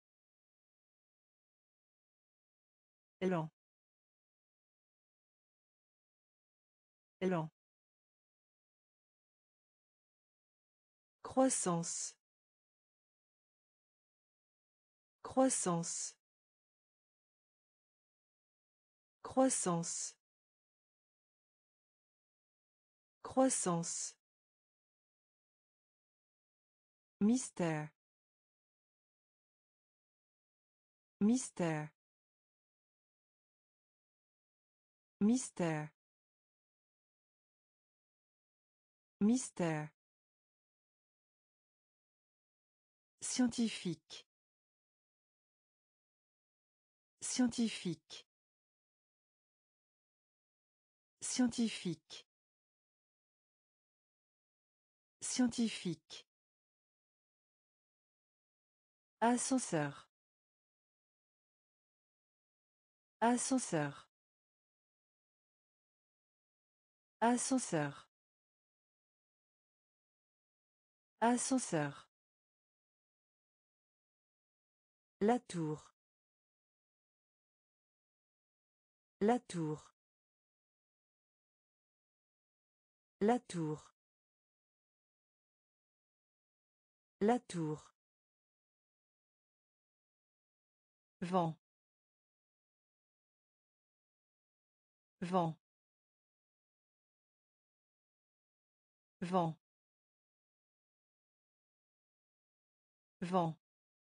Lent. Lent. Croissance. Croissance. Croissance. Croissance. Mystère. Mystère. Mystère. Mystère. Scientifique. Scientifique. Scientifique. Scientifique. Ascenseur. Ascenseur. Ascenseur. Ascenseur. La tour. La tour. La tour. La tour. Vent. Vent. Vent. Vent.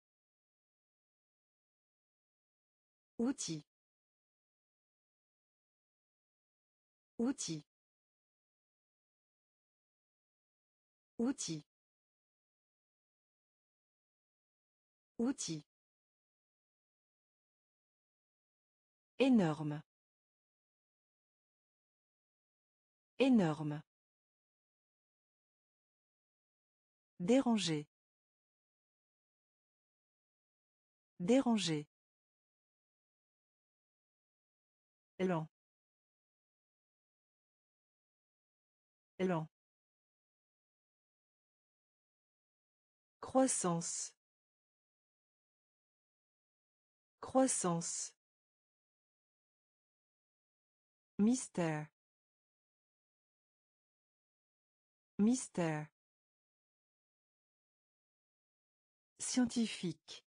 Outil. Outil. Outil. Outil. Énorme. Énorme. Déranger. Déranger. Lent. Lent. Croissance. Croissance. Mystère. Mystère. Scientifique.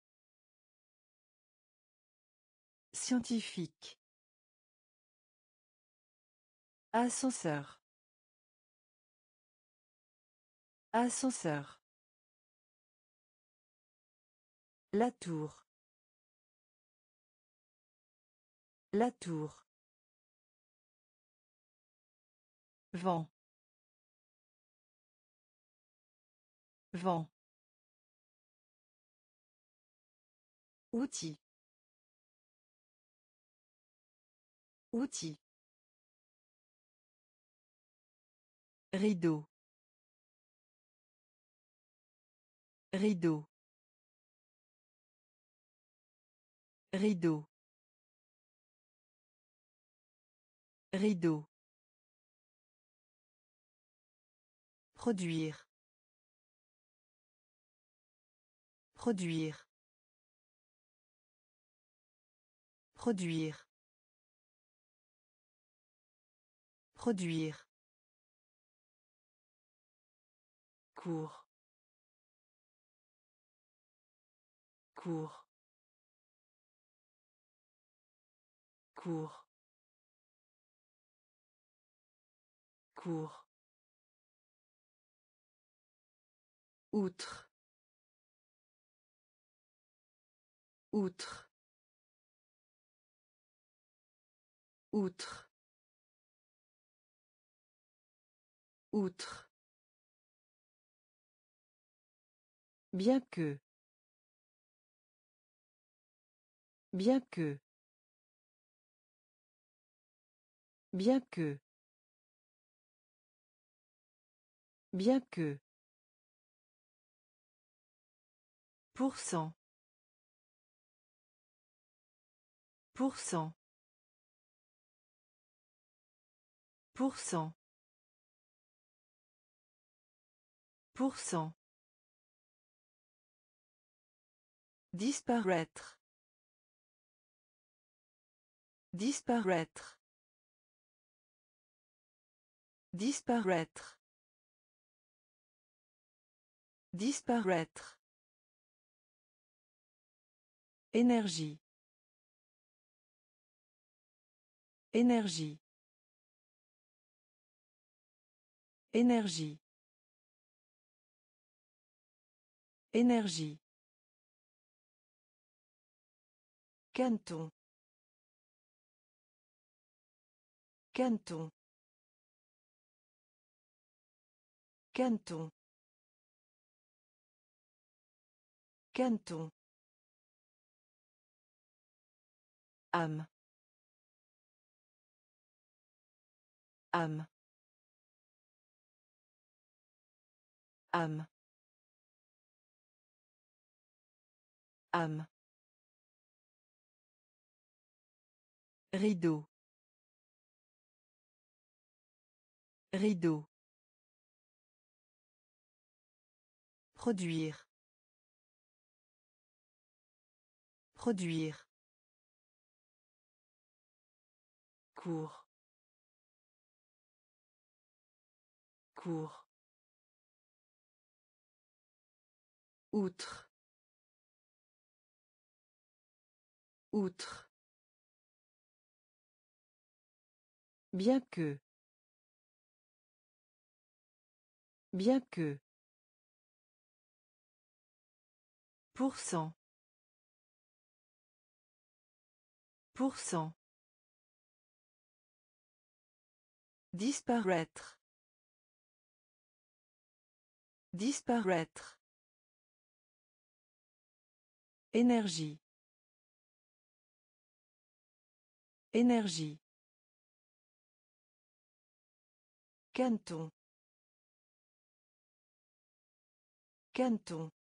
Scientifique. Ascenseur. Ascenseur. La tour. La tour. Vent. Vent. Outil. Outil. Rideau. Rideau. Rideau. Rideau. Produire. Produire. Produire. Produire. Cours. Cours. Cours. Cours. Outre. Outre. Outre. Outre. Bien que. Bien que. Bien que. Bien que. Pour cent. Pour cent. Pour cent. Pour cent. Disparaître. Disparaître. Disparaître. Disparaître. Énergie. Énergie. Énergie. Énergie. Canton. Canton. Canton. Canton. Âme. Âme. Âme. Âme. Rideau. Rideau. Produire. Produire. Cours. Cours. Outre. Outre. Bien que. Bien que. Pour cent. Pour cent. Disparaître. Disparaître. Énergie. Énergie. Canton. Canton.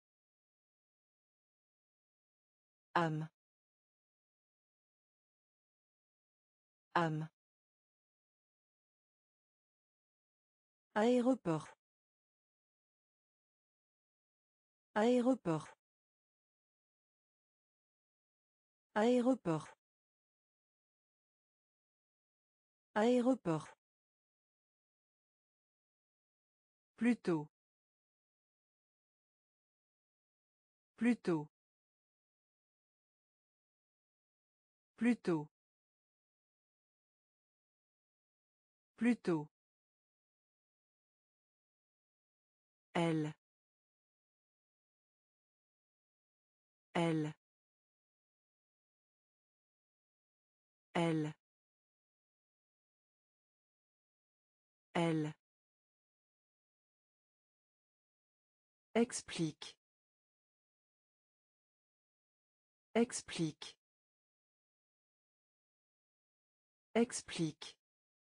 Âme. Âme. Aéroport. Aéroport. Aéroport. Aéroport. Plutôt. Plutôt. Plutôt. Plutôt. Elle. Elle. Elle. Elle. Explique. Explique. Explique.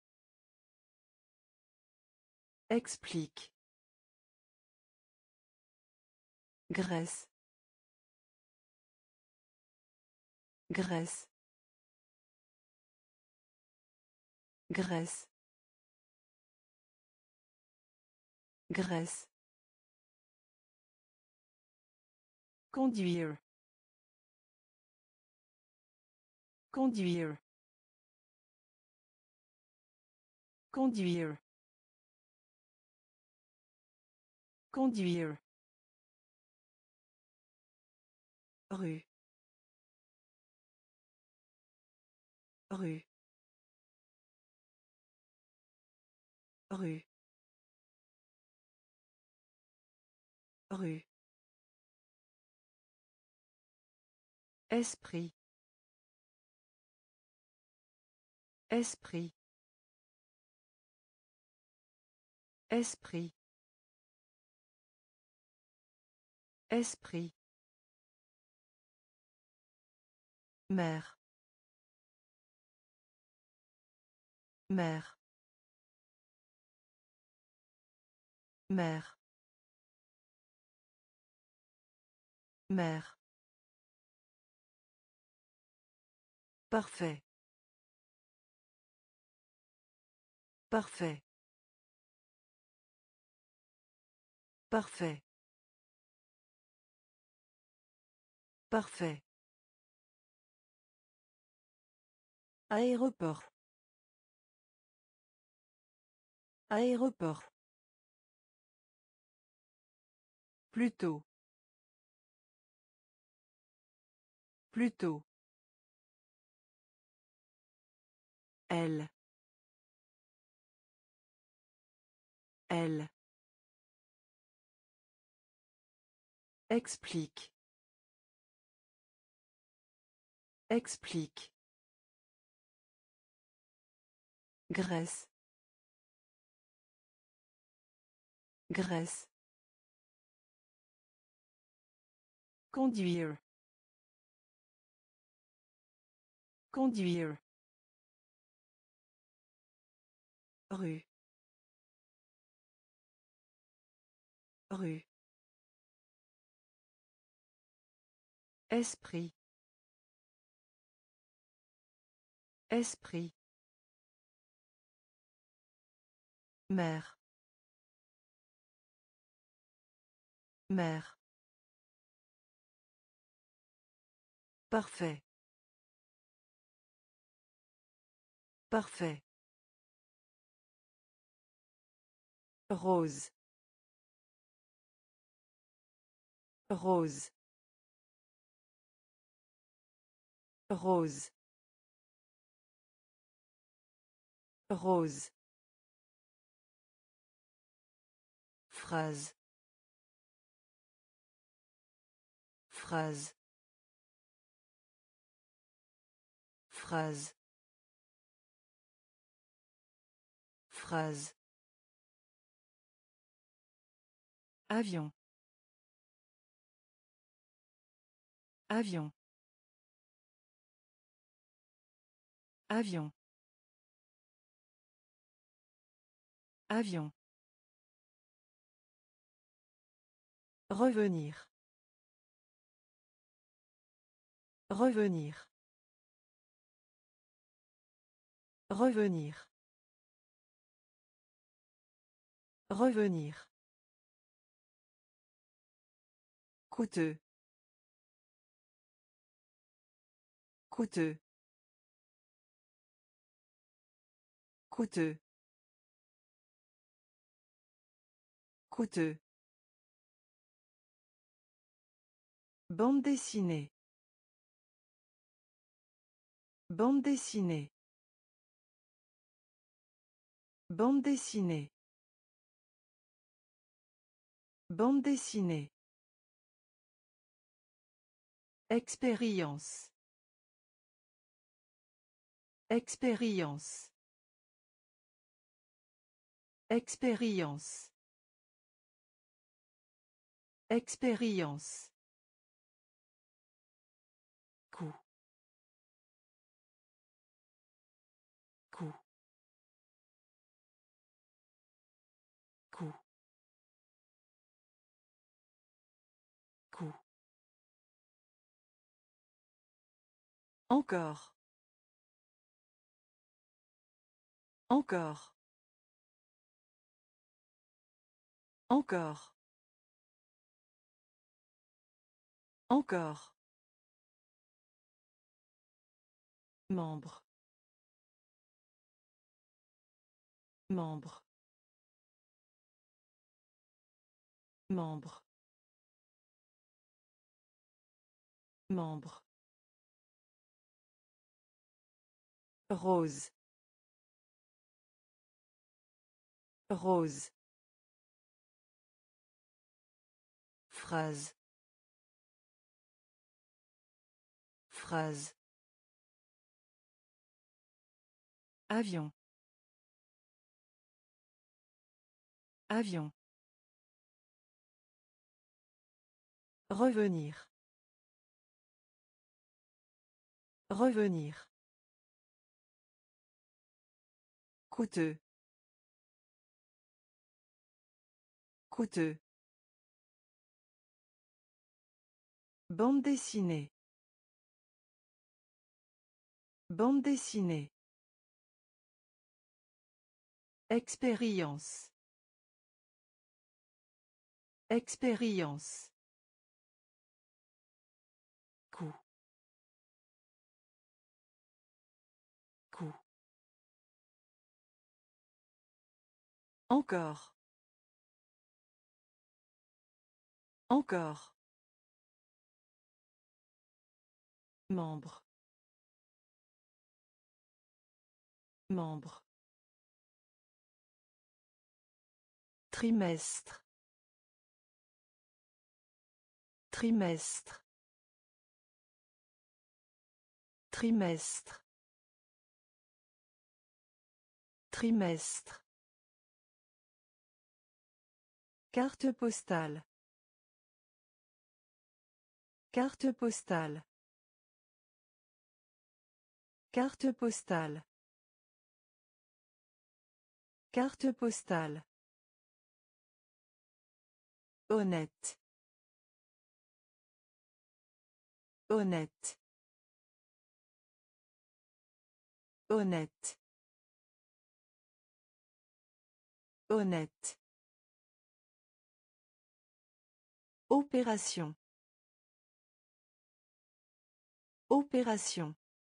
Explique. Graisse. Graisse. Graisse. Graisse. Conduire. Conduire. Conduire. Conduire. Rue. Rue. Rue. Rue. Esprit. Esprit. Esprit. Esprit. Mère. Mère. Mère. Mère. Parfait. Parfait. Parfait. Parfait. Aéroport. Aéroport. Plutôt. Plutôt. Elle. Explique. Explique. Graisse. Graisse. Conduire. Conduire. Rue. Rue. Esprit. Esprit. Mère. Mère. Parfait. Parfait. Rose. Rose. Rose. Rose. Phrase. Phrase. Phrase. Phrase. Avion. Avion. Avion. Avion. Revenir. Revenir. Revenir. Revenir. Coûteux. Coûteux. Coûteux. Coûteux. Bande dessinée. Bande dessinée. Bande dessinée. Bande dessinée. Expérience. Expérience. Expérience. Expérience. Coup. Coup. Coup. Coup. Encore. Encore. Encore. Encore. Membre. Membre. Membre. Membre. Rose. Rose. Phrase. Phrase. Avion. Avion. Revenir. Revenir. Coûteux. Coûteux. Bande dessinée. Bande dessinée. Expérience. Expérience. Coup. Coup. Encore. Encore. Membre. Membre. Trimestre. Trimestre. Trimestre. Trimestre. Carte postale. Carte postale. Carte postale. Carte postale. Honnête. Honnête. Honnête. Honnête. Opération. Opération.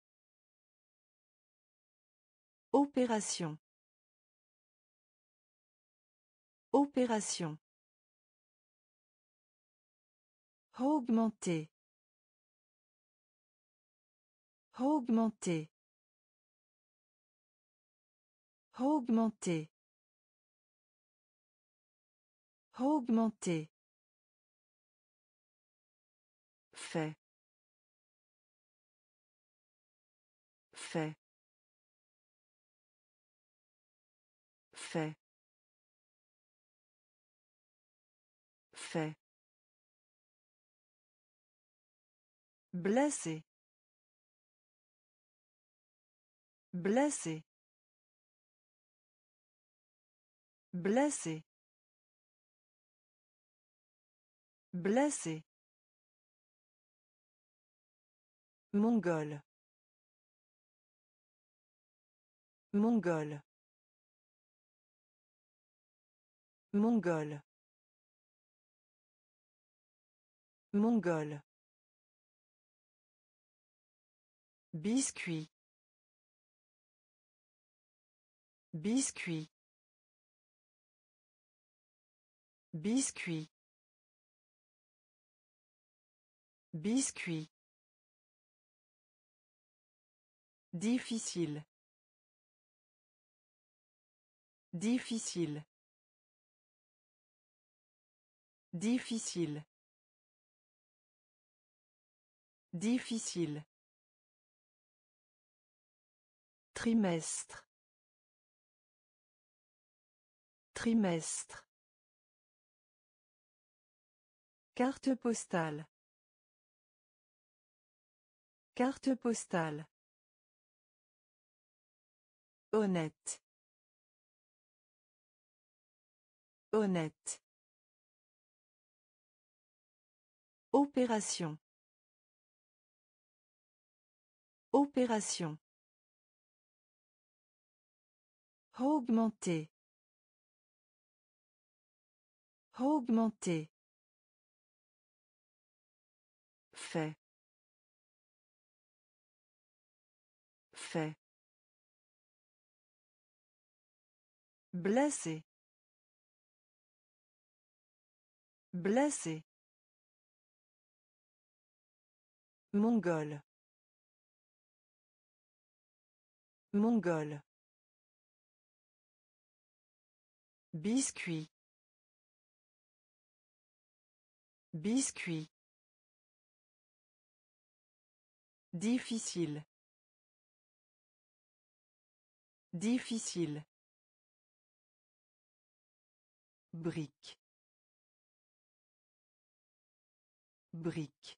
Opération. Opération. Augmenter. Augmenter. Augmenter. Augmenter. Fait. Fait. Fait. Fait. Blessé. Blessé. Blessé. Blessé. Mongol. Mongol. Mongol. Mongol. Biscuit. Biscuit. Biscuit. Biscuit. Difficile. Difficile. Difficile. Difficile. Trimestre. Trimestre. Carte postale. Carte postale. Honnête. Honnête. Opération. Opération. Augmenter. Augmenter. Fait. Fait. Blessé. Blessé. Mongol. Mongol. Biscuit. Biscuit. Difficile. Difficile. Brique. Brique.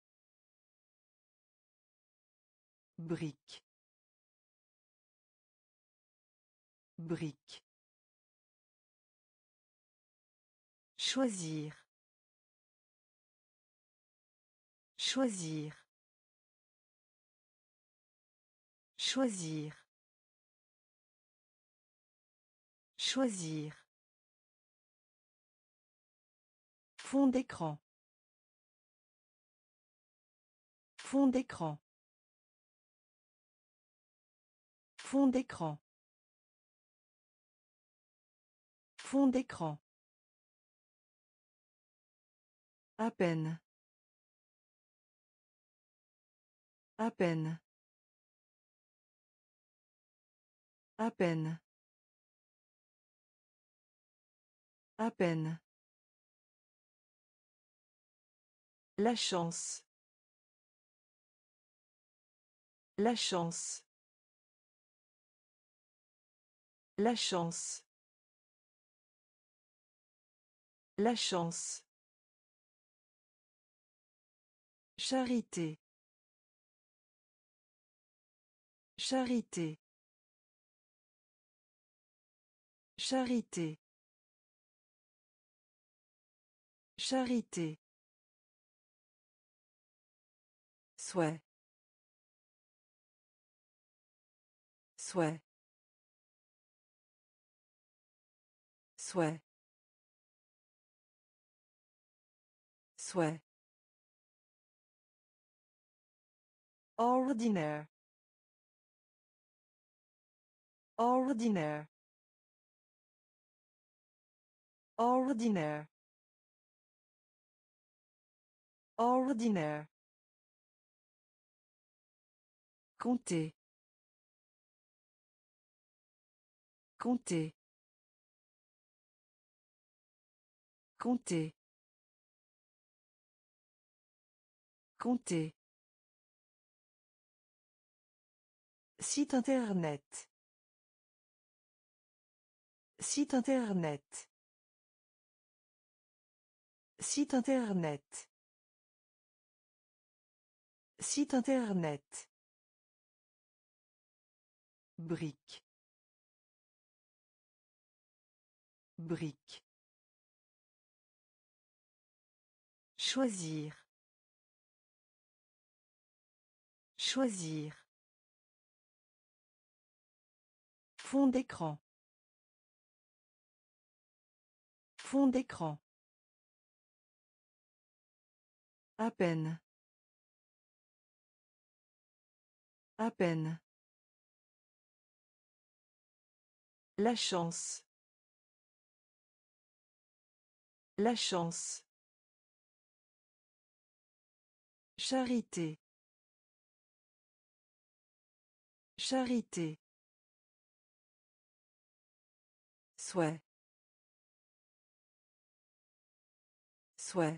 Brique. Brique. Choisir. Choisir. Choisir. Choisir. Fond d'écran. Fond d'écran. Fond d'écran. Fond d'écran. À peine. À peine. À peine. À peine. La chance. La chance. La chance. La chance. Charité. Charité. Charité. Charité. Souhait. Souhait. Souhait. Souhait. Ordinaire. Ordinaire. Ordinaire. Ordinaire. Compter. Compter. Compter. Compter. Site internet. Site internet. Site internet. Site internet. Brique. Brique. Choisir. Choisir. Fond d'écran. Fond d'écran. À peine. À peine. La chance. La chance. Charité. Charité. Souhait. Souhait.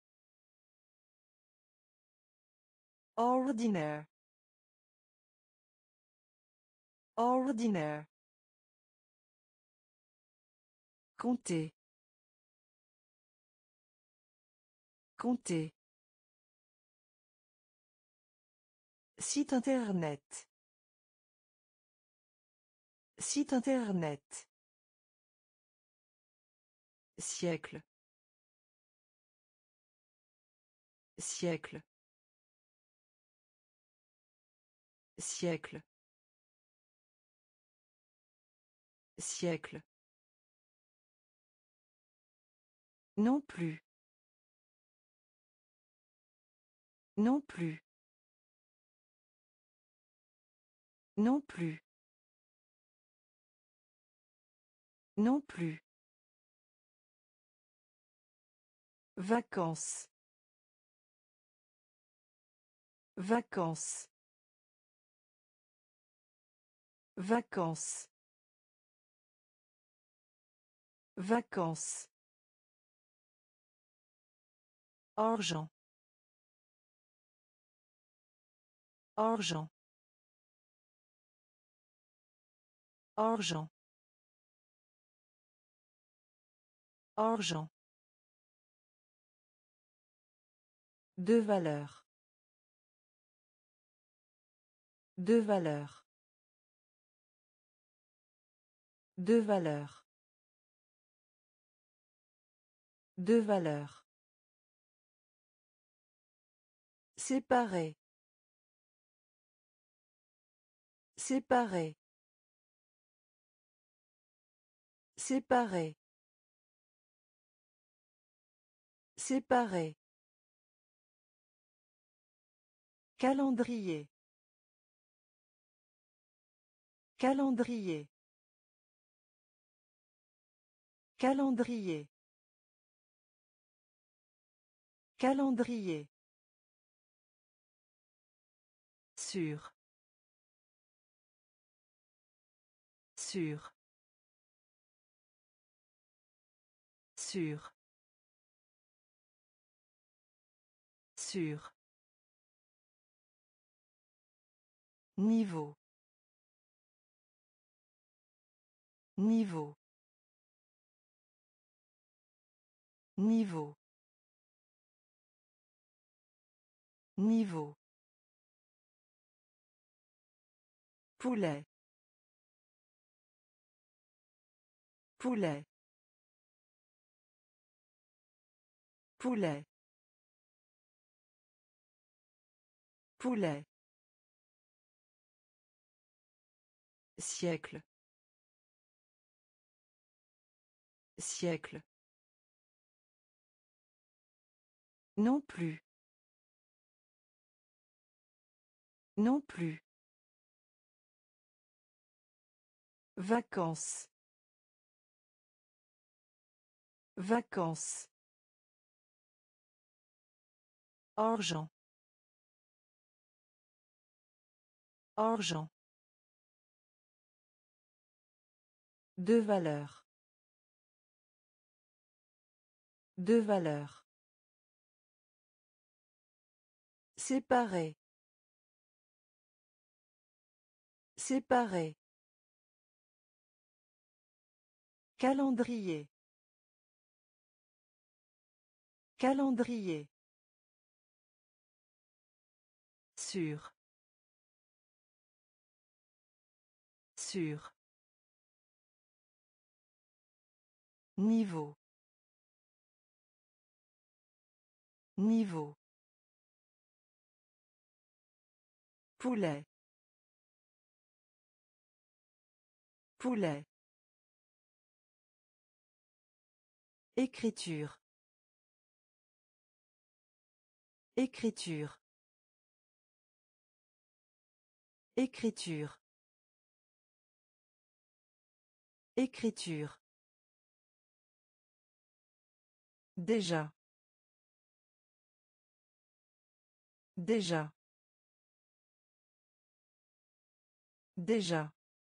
Ordinaire. Ordinaire. Compter. Compter. Site internet. Site internet. Siècle. Siècle. Siècle. Siècle. Non plus. Non plus. Non plus. Non plus. Vacances. Vacances. Vacances. Vacances. Argent. Argent. Argent. Argent. De valeur. De valeur. De valeur. De valeur. Séparer. Séparer. Séparer. Séparer. Calendrier. Calendrier. Calendrier. Calendrier. Sûr. Sûr. Sûr. Sur. Niveau. Niveau. Niveau. Niveau. Poulet. Poulet. Poulet. Poulet. Siècle. Siècle. Non plus. Non plus. Vacances. Vacances. Argent. Argent. De valeur. De valeur. Séparer. Séparer. Calendrier. Calendrier. Sur. Sur. Niveau. Niveau. Poulet. Poulet. Écriture. Écriture. Écriture. Écriture. Déjà. Déjà. Déjà.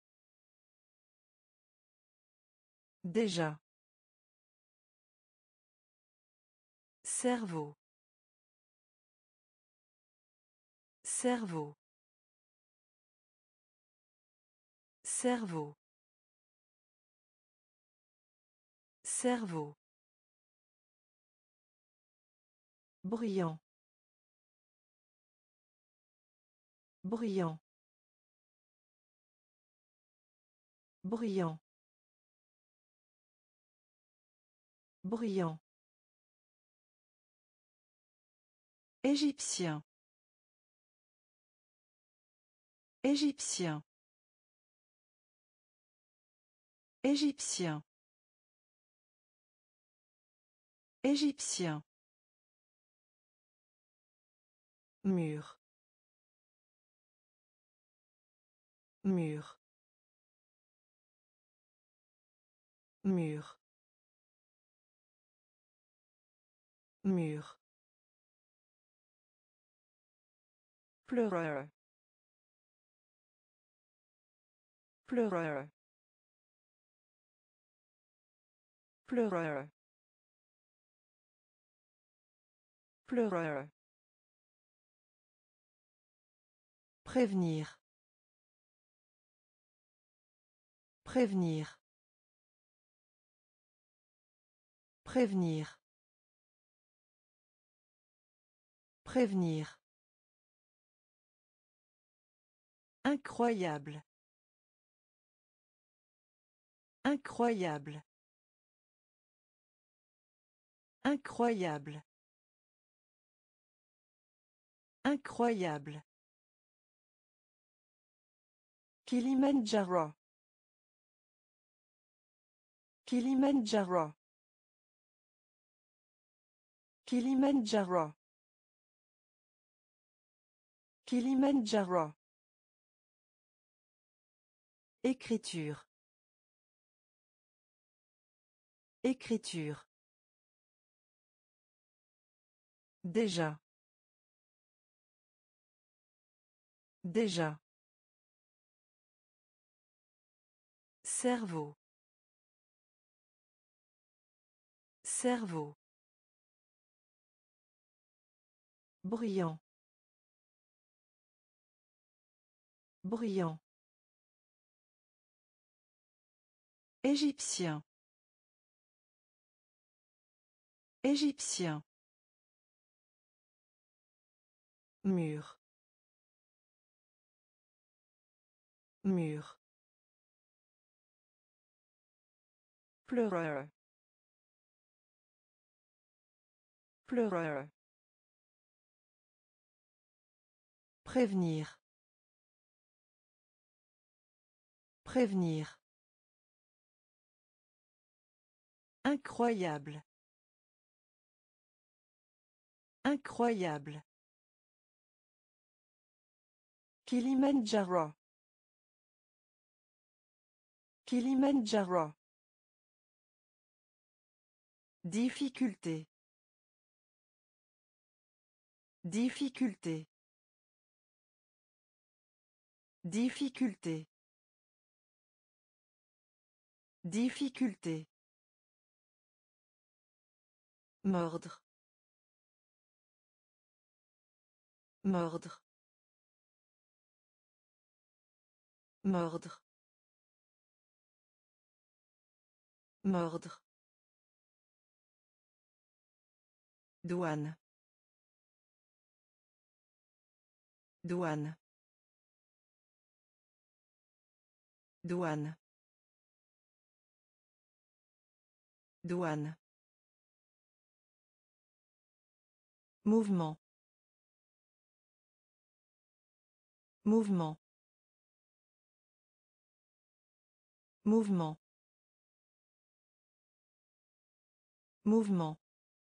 Déjà. Cerveau. Cerveau. Cerveau. Cerveau. Bruyant. Bruyant. Bruyant. Bruyant. Égyptien. Égyptien. Égyptien. Égyptien. Mur. Mur. Mur. Mur. Pleureur. Pleureur. Pleureur. Pleureur. Prévenir. Prévenir. Prévenir. Prévenir. Incroyable. Incroyable. Incroyable. Incroyable. Kilimandjaro. Kilimandjaro. Kilimandjaro. Kilimandjaro. Écriture. Écriture. Déjà. Déjà. Cerveau. Cerveau. Bruyant. Bruyant. Égyptien. Égyptien. Mur. Mur. Pleureur. Pleureur. Prévenir. Prévenir. Incroyable. Incroyable. Kilimandjaro. Kilimandjaro. Difficulté. Difficulté. Difficulté. Difficulté. Mordre. Mordre. Mordre. Mordre. Douane. Douane. Douane. Douane. Mouvement. Mouvement. Mouvement. Mouvement.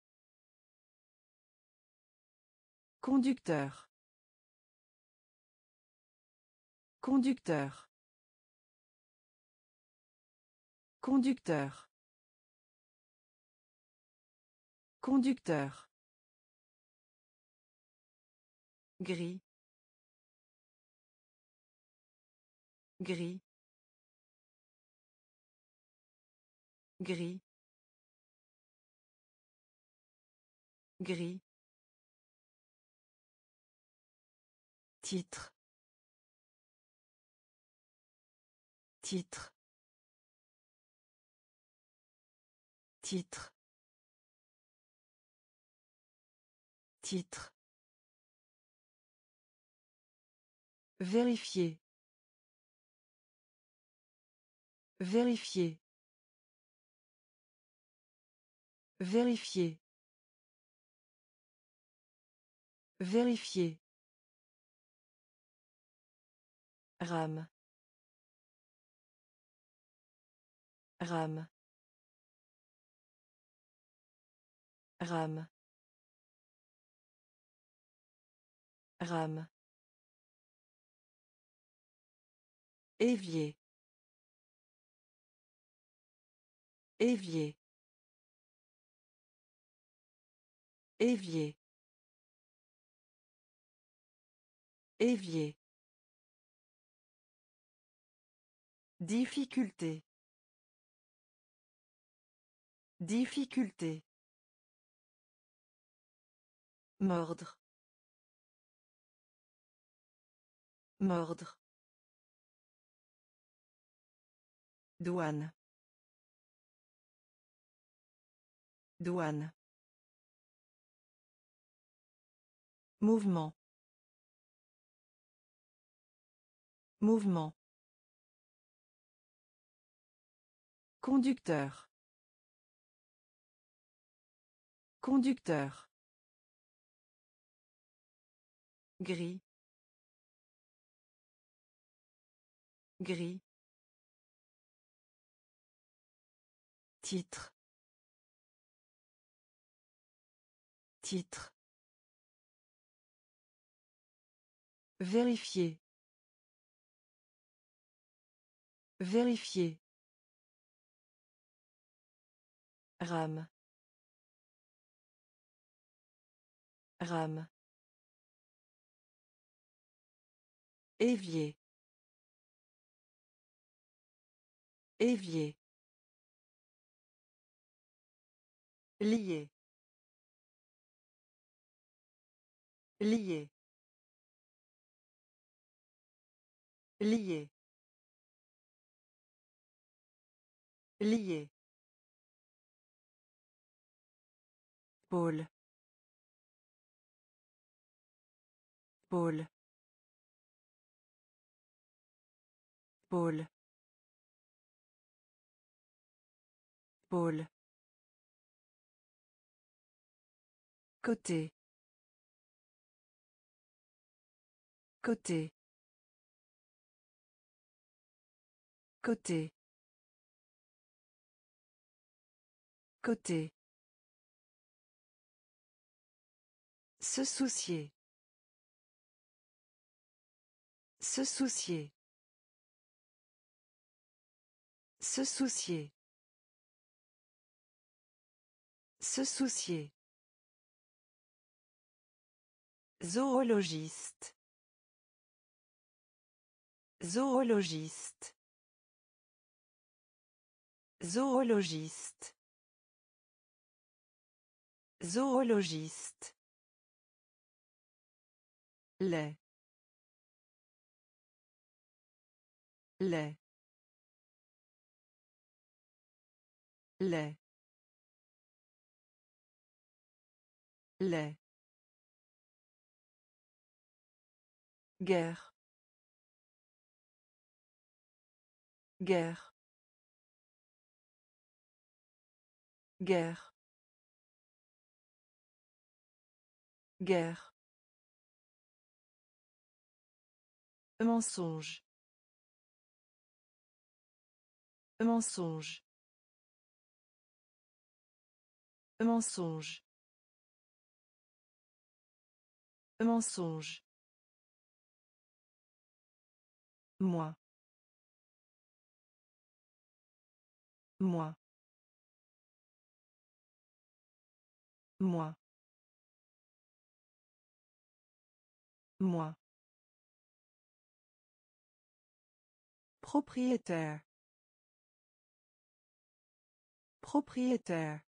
Conducteur. Conducteur. Conducteur. Conducteur. Gris. Gris. Gris. Gris. Titre. Titre. Titre. Titre. Vérifier. Vérifier. Vérifier. Vérifier. Rame. Rame. Rame. Rame. Évier. Évier. Évier. Évier. Difficulté. Difficulté. Mordre. Mordre. Douane. Douane. Mouvement. Mouvement. Conducteur. Conducteur. Gris. Gris. Titre. Titre. Vérifier. Vérifier. Rame. Rame. Évier. Évier. Lié. Lié. Lié. Lié. Pôle. Pôle. Pôle. Pôle. Côté. Côté. Côté. Côté. Se soucier. Se soucier. Se soucier. Se soucier. Zoologiste. Zoologiste. Zoologiste. Zoologiste. Lait. Lait. Lait. Lait. Guerre. Guerre. Guerre. Guerre. Mensonge. Mensonge. Mensonge. Mensonge. Moi. Moi. Moi. Moi. Propriétaire. Propriétaire.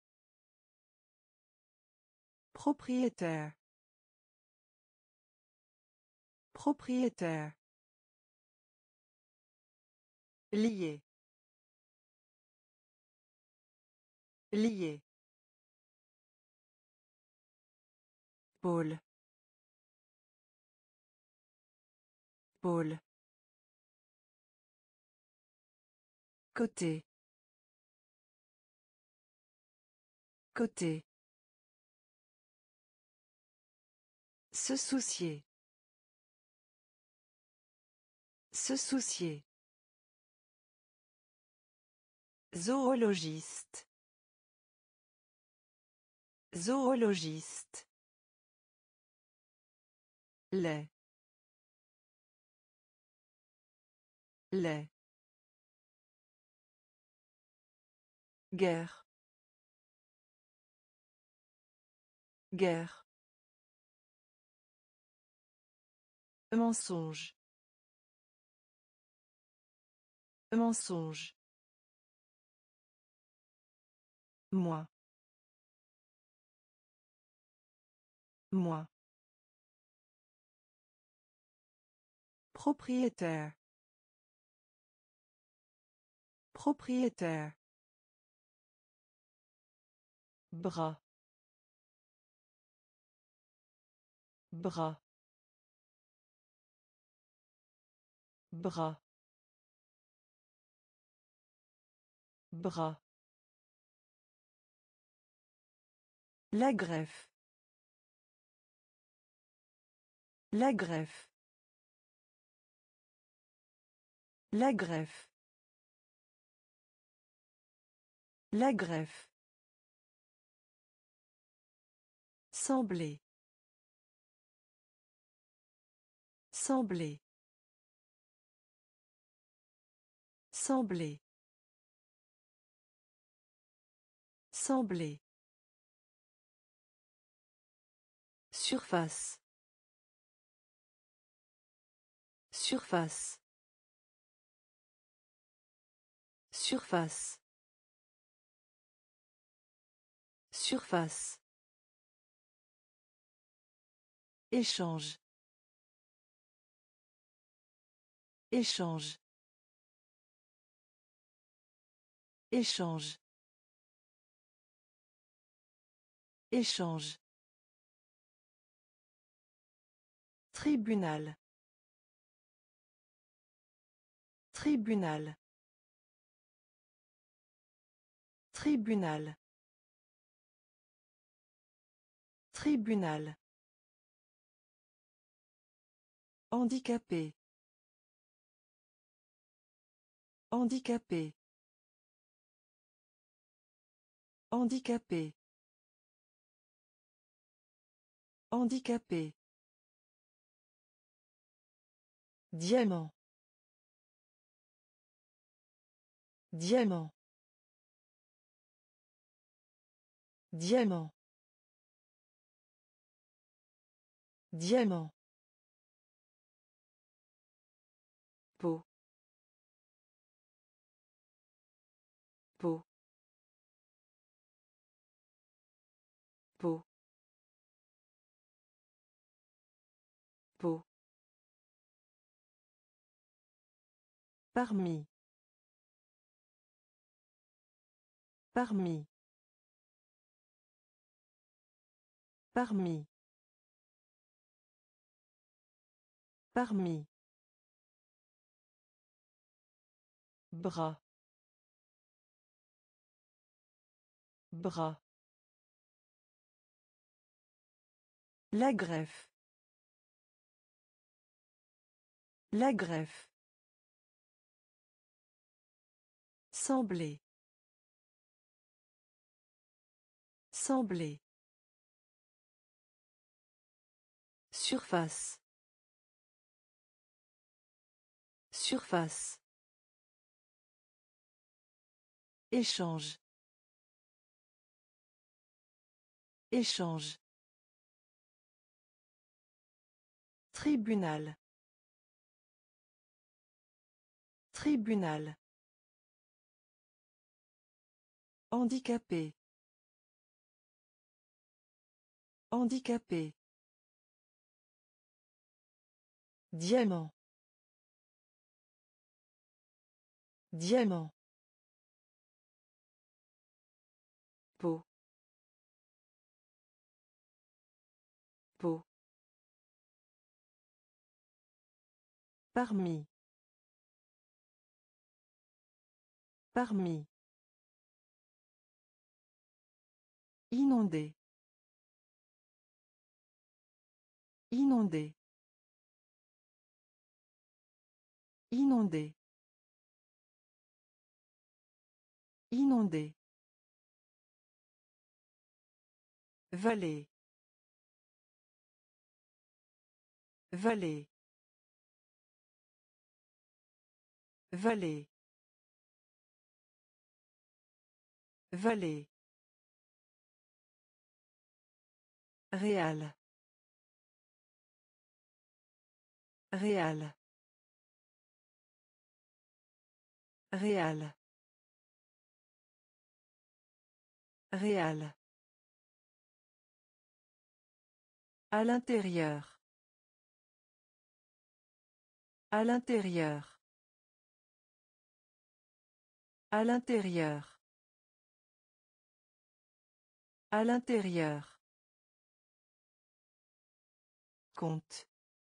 Propriétaire. Propriétaire. Lié. Lié. Pôle. Pôle. Côté. Côté. Se soucier. Se soucier. Zoologiste. Zoologiste. Lait. Lait. Guerre. Guerre. Mensonge. Mensonge. Moi. Moi. Propriétaire. Propriétaire. Bras. Bras. Bras. Bras. La greffe. La greffe. La greffe. La greffe. Sembler. Sembler. Sembler. Sembler. Surface. Surface. Surface. Surface. Échange. Échange. Échange. Échange. Tribunal. Tribunal. Tribunal. Tribunal. Handicapé. Handicapé. Handicapé. Handicapé. Diamant. Diamant. Diamant. Diamant. Peau. Peau. Peau. Peau. Parmi. Parmi. Parmi. Parmi. Bras. Bras. La greffe. La greffe. Sembler. Sembler. Surface. Surface. Échange. Échange. Tribunal. Tribunal. Handicapé. Handicapé. Diamant. Diamant. Peau. Peau. Parmi. Parmi. Inondé. Inondé. Inondé. Inondé. Vallée. Vallée. Vallée. Vallée. Réal. Réal. Réal. Réal. À l'intérieur. À l'intérieur. À l'intérieur. À l'intérieur. Compte.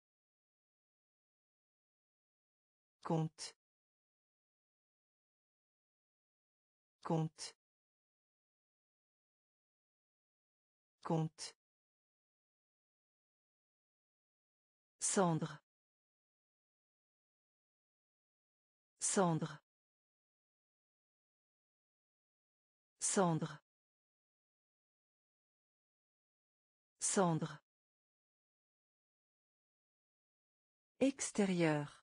Compte. Compte. Compte. Cendre. Cendre. Cendre. Cendre. Extérieur.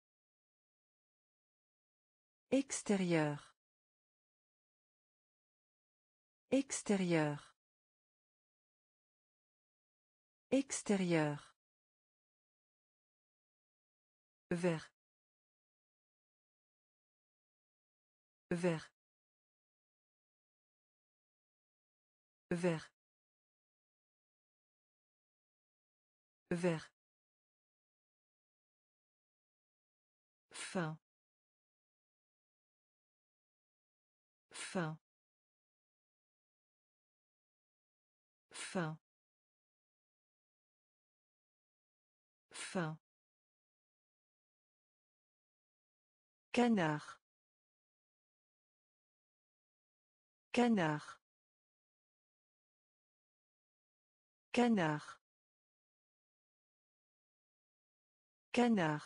Extérieur. Extérieur. Extérieur. Vert. Vert. Vert. Vert. Fin. Fin. Fin. Fin. Canard. Canard. Canard. Canard.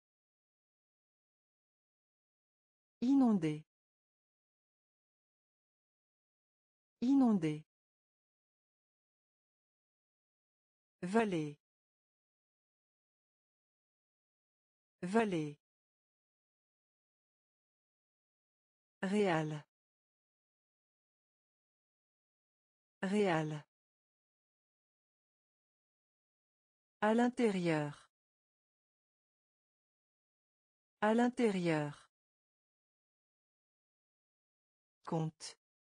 Inondé. Inondé. Vallée. Vallée. Réal. Réal. À l'intérieur. À l'intérieur. Compte.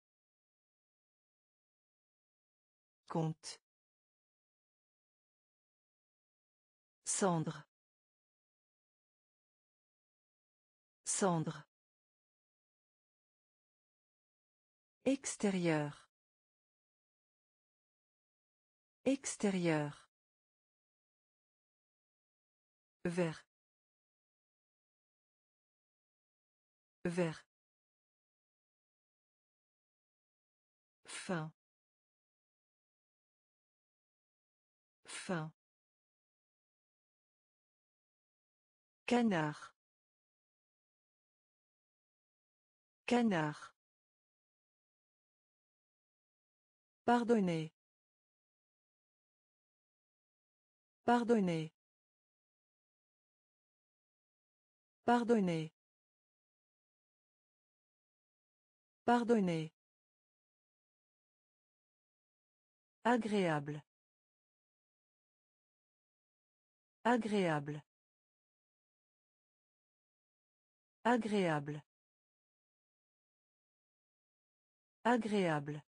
Compte. Cendre. Cendre. Extérieur. Extérieur. Vert. Vert. Fin. Fin. Canard. Canard. Pardonnez. Pardonnez. Pardonnez. Pardonnez. Agréable. Agréable. Agréable. Agréable.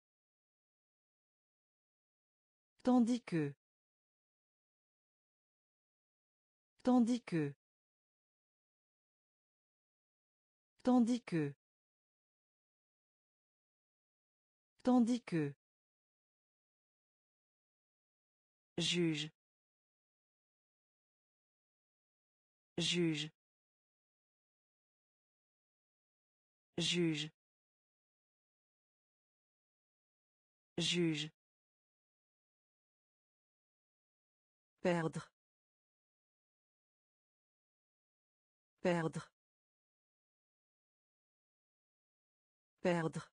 Tandis que. Tandis que. Tandis que. Tandis que. Juge. Juge. Juge. Juge. Perdre. Perdre. Perdre.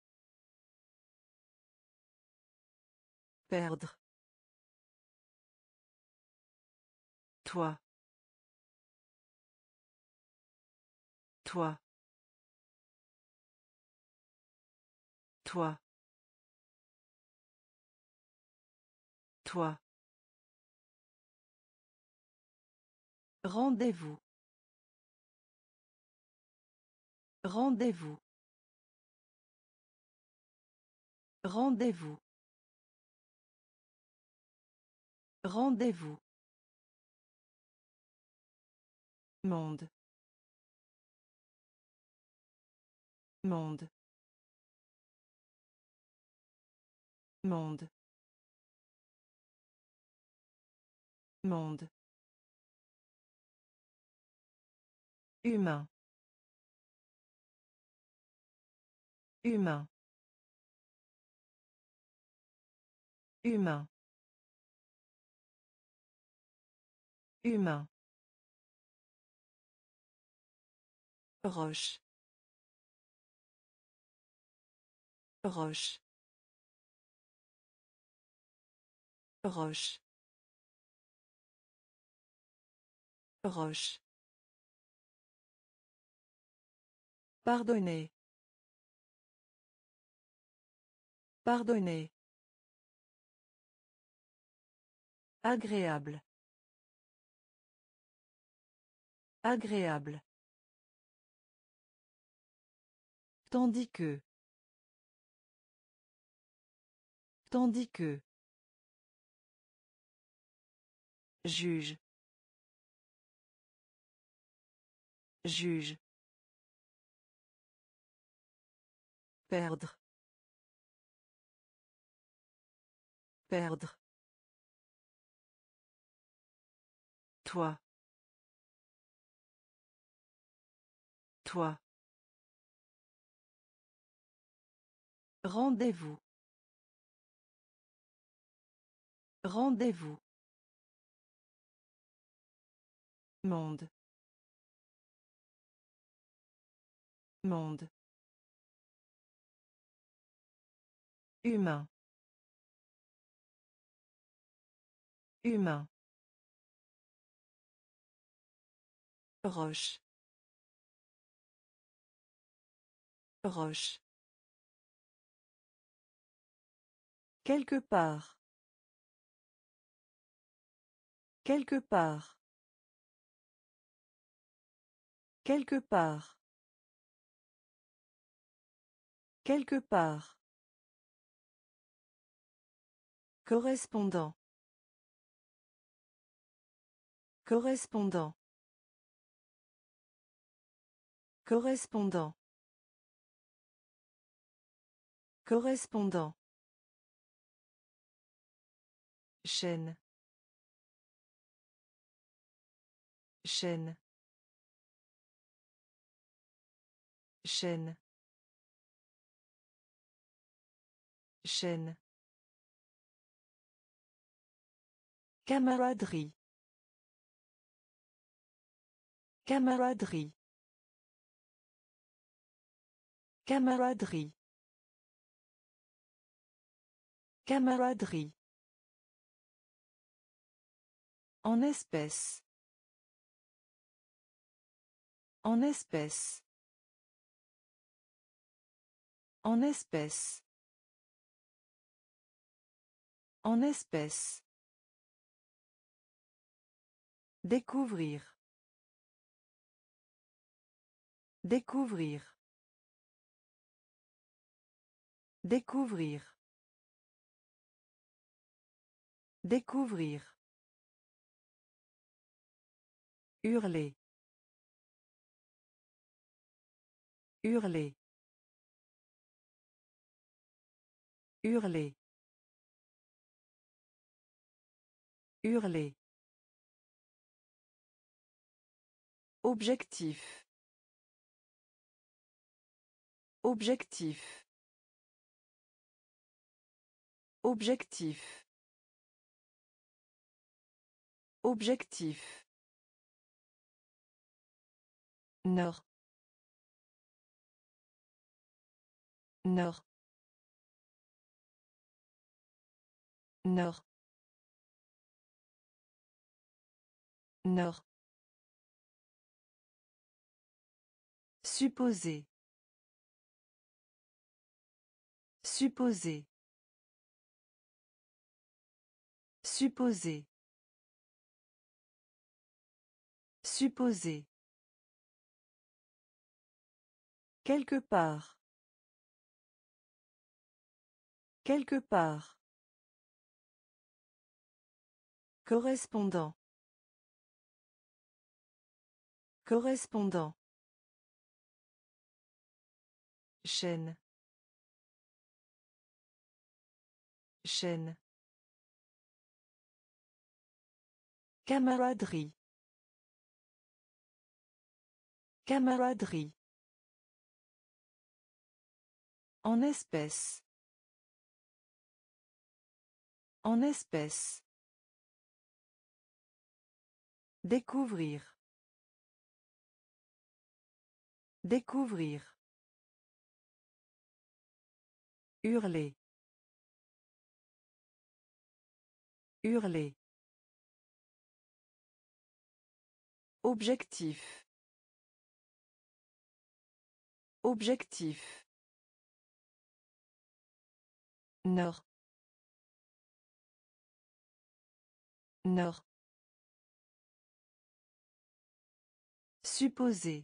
Perdre. Toi. Toi. Toi. Toi. Rendez-vous. Rendez-vous. Rendez-vous. Rendez-vous. Monde. Monde. Monde. Monde. Humain. Humain. Humain. Humain. Roche. Roche. Roche. Roche. Pardonnez. Pardonnez. Agréable. Agréable. Tandis que. Tandis que. Juge. Juge. Perdre. Perdre. Toi. Toi. Rendez-vous. Rendez-vous. Monde. Monde. Humain. Humain. Roche. Roche. Quelque part. Quelque part. Quelque part. Quelque part. Correspondant. Correspondant. Correspondant. Correspondant. Chaîne. Chaîne. Chaîne. Chaîne. Camaraderie. Camaraderie. Camaraderie. Camaraderie. En espèce. En espèce. En espèce. En espèce. Découvrir. Découvrir. Découvrir. Découvrir. Hurler. Hurler. Hurler. Hurler. Objectif. Objectif. Objectif. Objectif. Nord. Nord. Nord. Nord. Supposer. Supposer. Supposer. Supposer. Quelque part. Quelque part. Correspondant. Correspondant. Chaîne. Chaîne. Camaraderie. Camaraderie. En espèce. En espèce. Découvrir. Découvrir. Hurler. Hurler. Objectif. Objectif. Nord. Nord. Supposer.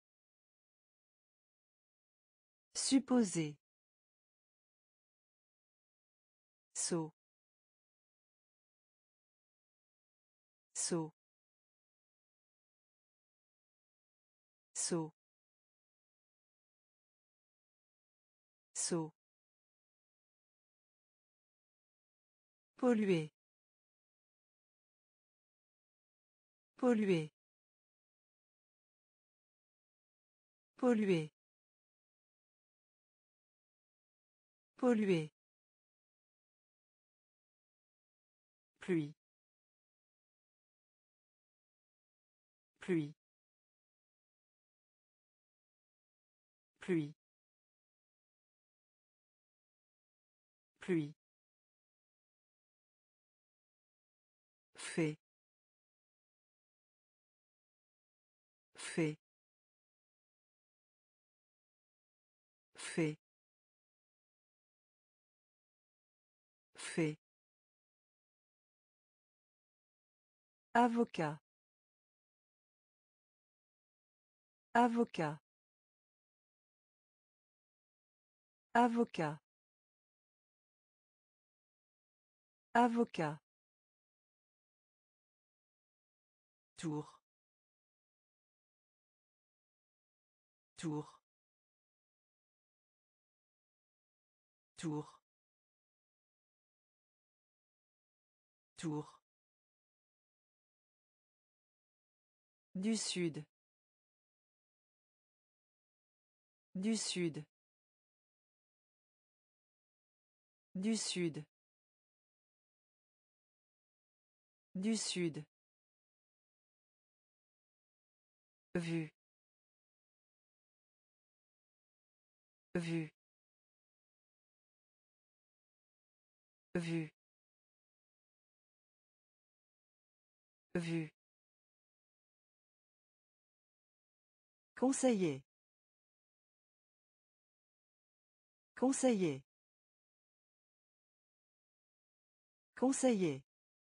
Supposer. Saut. Saut. Saut. Saut. Polluer. Polluer. Polluer. Polluer. Pluie. Pluie. Pluie. Pluie. Fait. Fait. Fait. Fait. Avocat. Avocat. Avocat. Avocat. Tour. Tour. Tour. Tour. Du sud. Du sud. Du sud. Du sud. Vue. Vue. Vue. Vue. Conseiller. Conseiller. Conseiller.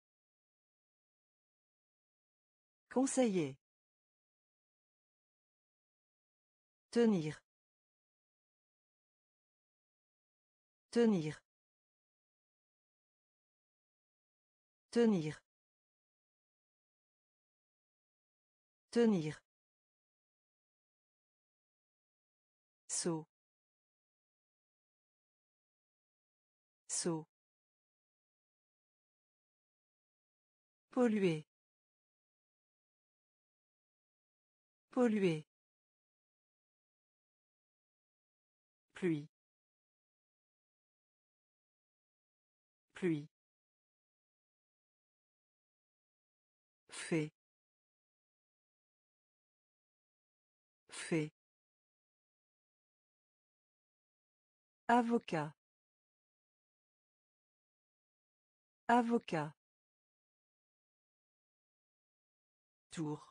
Conseiller. Tenir. Tenir. Tenir. Tenir. Saut. Saut. Polluer. Polluer. Pluie. Pluie. Fait. Fait. Avocat. Avocat. Tour.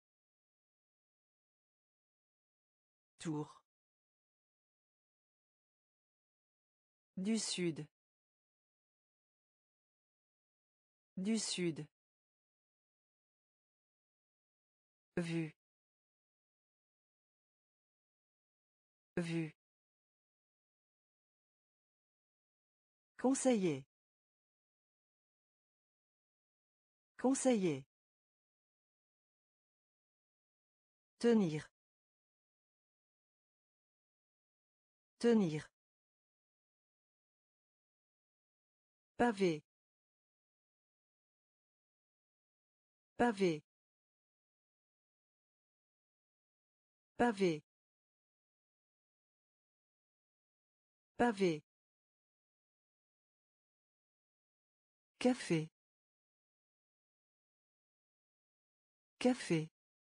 Tour. Du sud. Du sud. Vue. Vue. Conseiller. Conseiller. Tenir. Tenir. Pavé. Pavé. Pavé. Pavé. Café. Café.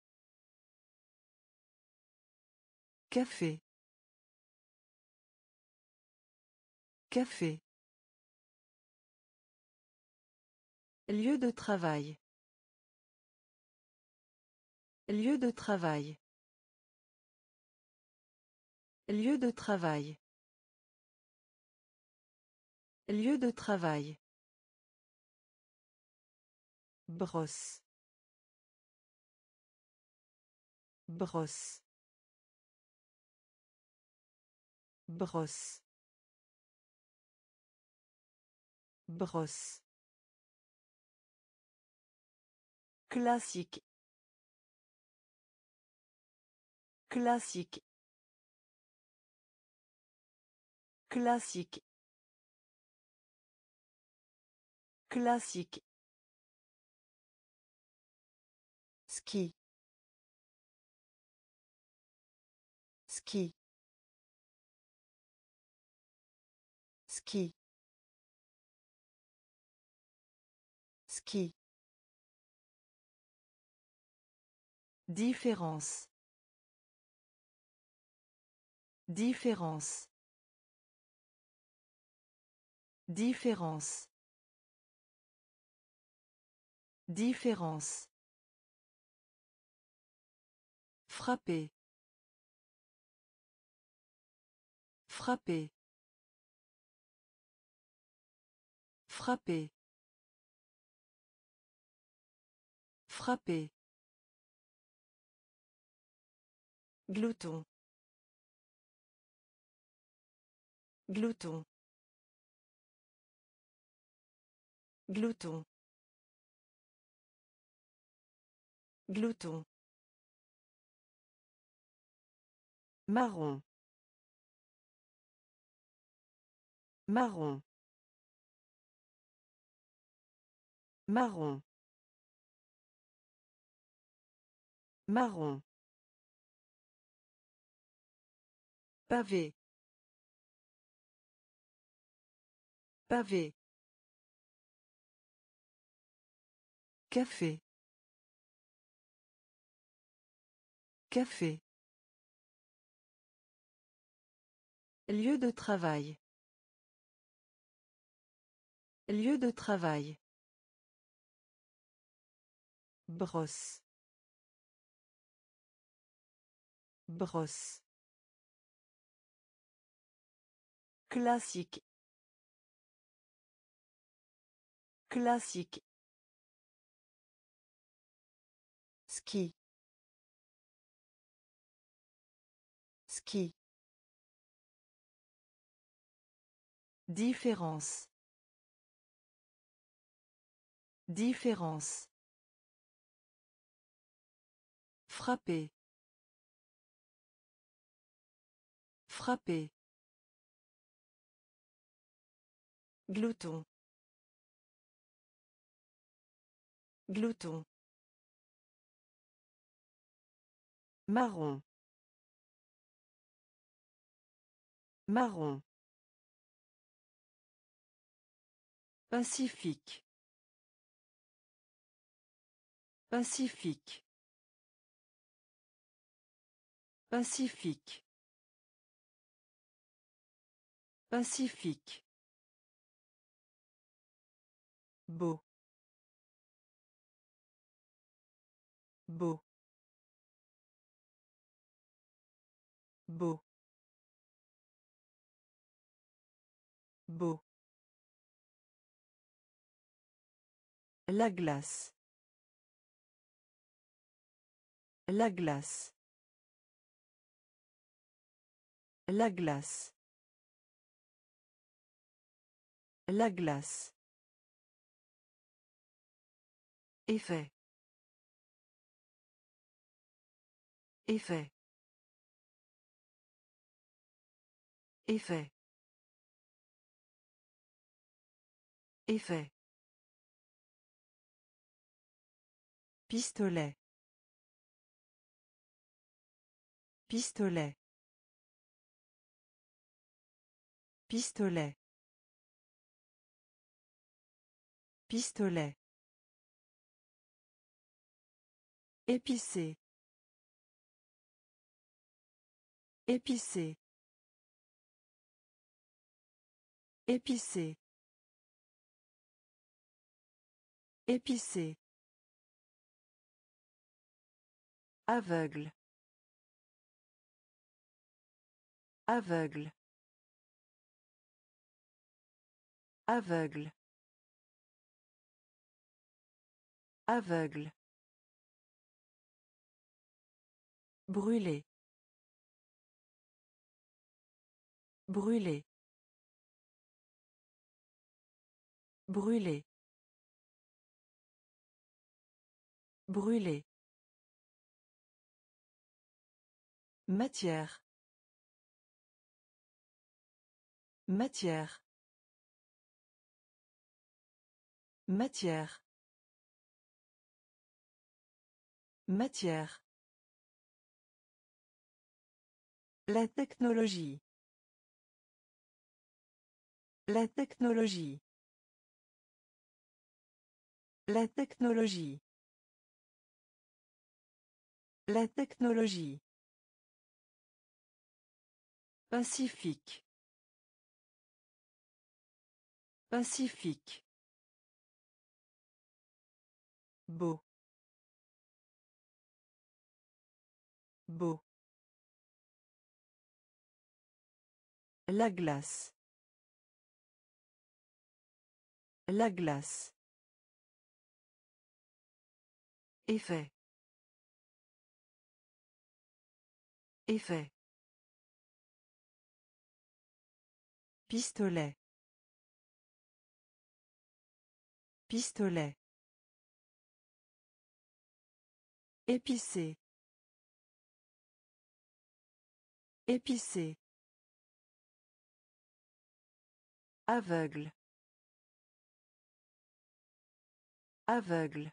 Café. Café. Lieu de travail. Lieu de travail. Lieu de travail. Lieu de travail. Brosse. Brosse. Brosse. Brosse. Classique. Classique. Classique. Classique. Ski. Ski. Ski. Ski. Différence. Différence. Différence. Différence. Frapper. Frapper. Frapper. Frapper. Glouton. Glouton. Glouton. Glouton. Marron. Marron. Marron. Marron. Pavé. Pavé. Café. Café. Lieu de travail. Lieu de travail. Brosse. Brosse. Classique. Classique. Ski. Ski. Différence. Différence. Frapper. Frapper. Glouton. Glouton. Marron. Marron. Pacifique. Pacifique. Pacifique. Pacifique. Beau. Beau. Beau. Beau. La glace. La glace. La glace. La glace. Effet. Effet. Effet. Effet. Pistolet. Pistolet. Pistolet. Pistolet. Épicé. Épicé. Épicé. Épicé. Aveugle. Aveugle. Aveugle. Aveugle. Brûler. Brûler. Brûler. Brûler. Matière. Matière. Matière. Matière. La technologie. La technologie. La technologie. La technologie. Pacifique. Pacifique. Beau. Beau. La glace. La glace. Effet. Effet. Pistolet. Pistolet. Épicé. Épicé. Aveugle. Aveugle.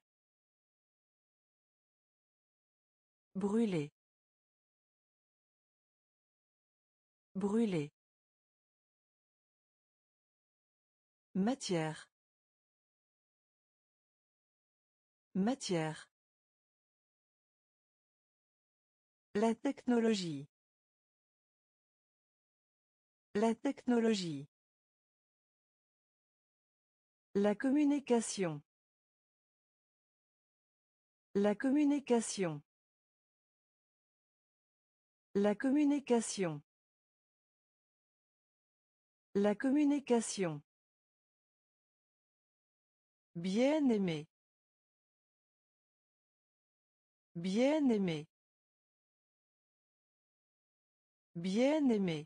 Brûler. Brûler. Matière. Matière. La technologie. La technologie. La communication. La communication. La communication. La communication. Bien-aimé. Bien-aimé. Bien-aimé.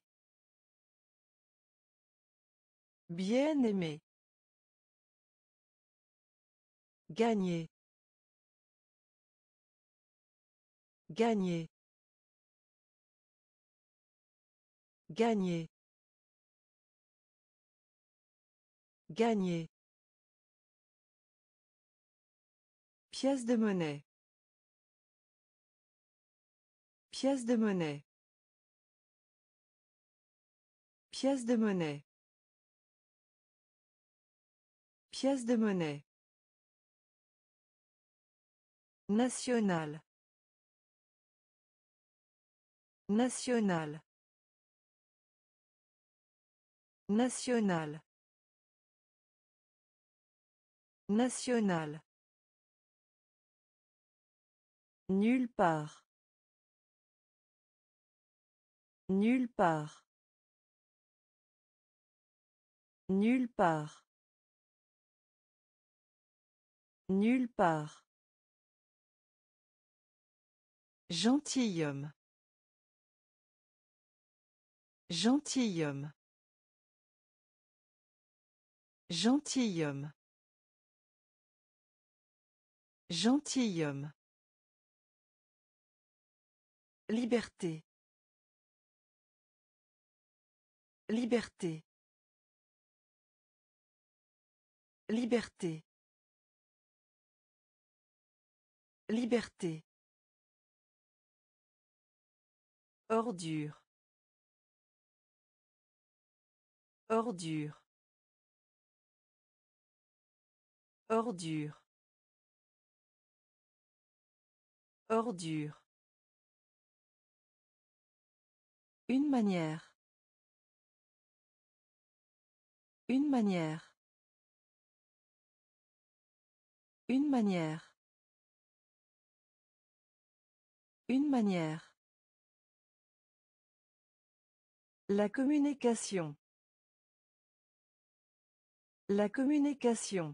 Bien-aimé. Gagner. Gagner. Gagner. Gagner. Pièce de monnaie. Pièce de monnaie. Pièce de monnaie. Pièce de monnaie. National. National. National. National. Nulle part. Nulle part. Nulle part. Nulle part. Gentilhomme. Gentilhomme. Gentilhomme. Gentilhomme. Liberté. Liberté. Liberté. Liberté. Ordure. Ordure. Ordure. Ordure. Une manière. Une manière. Une manière. Une manière. La communication. La communication.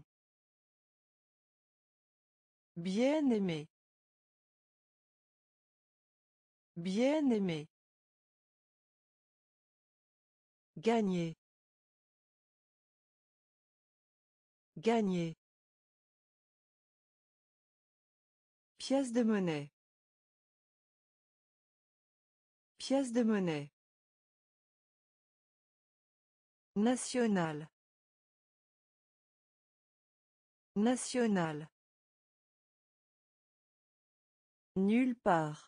Bien-aimé. Bien-aimé. Gagner. Gagner. Pièce de monnaie. Pièce de monnaie. National. National. Nulle part.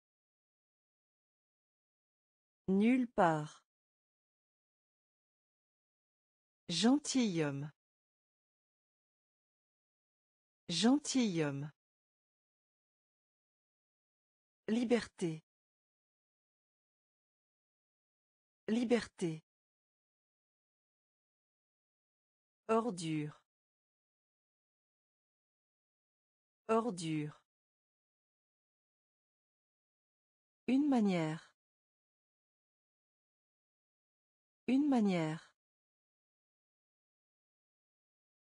Nulle part. Gentilhomme. Gentilhomme. Liberté. Liberté. Ordure. Ordure. Une manière. Une manière.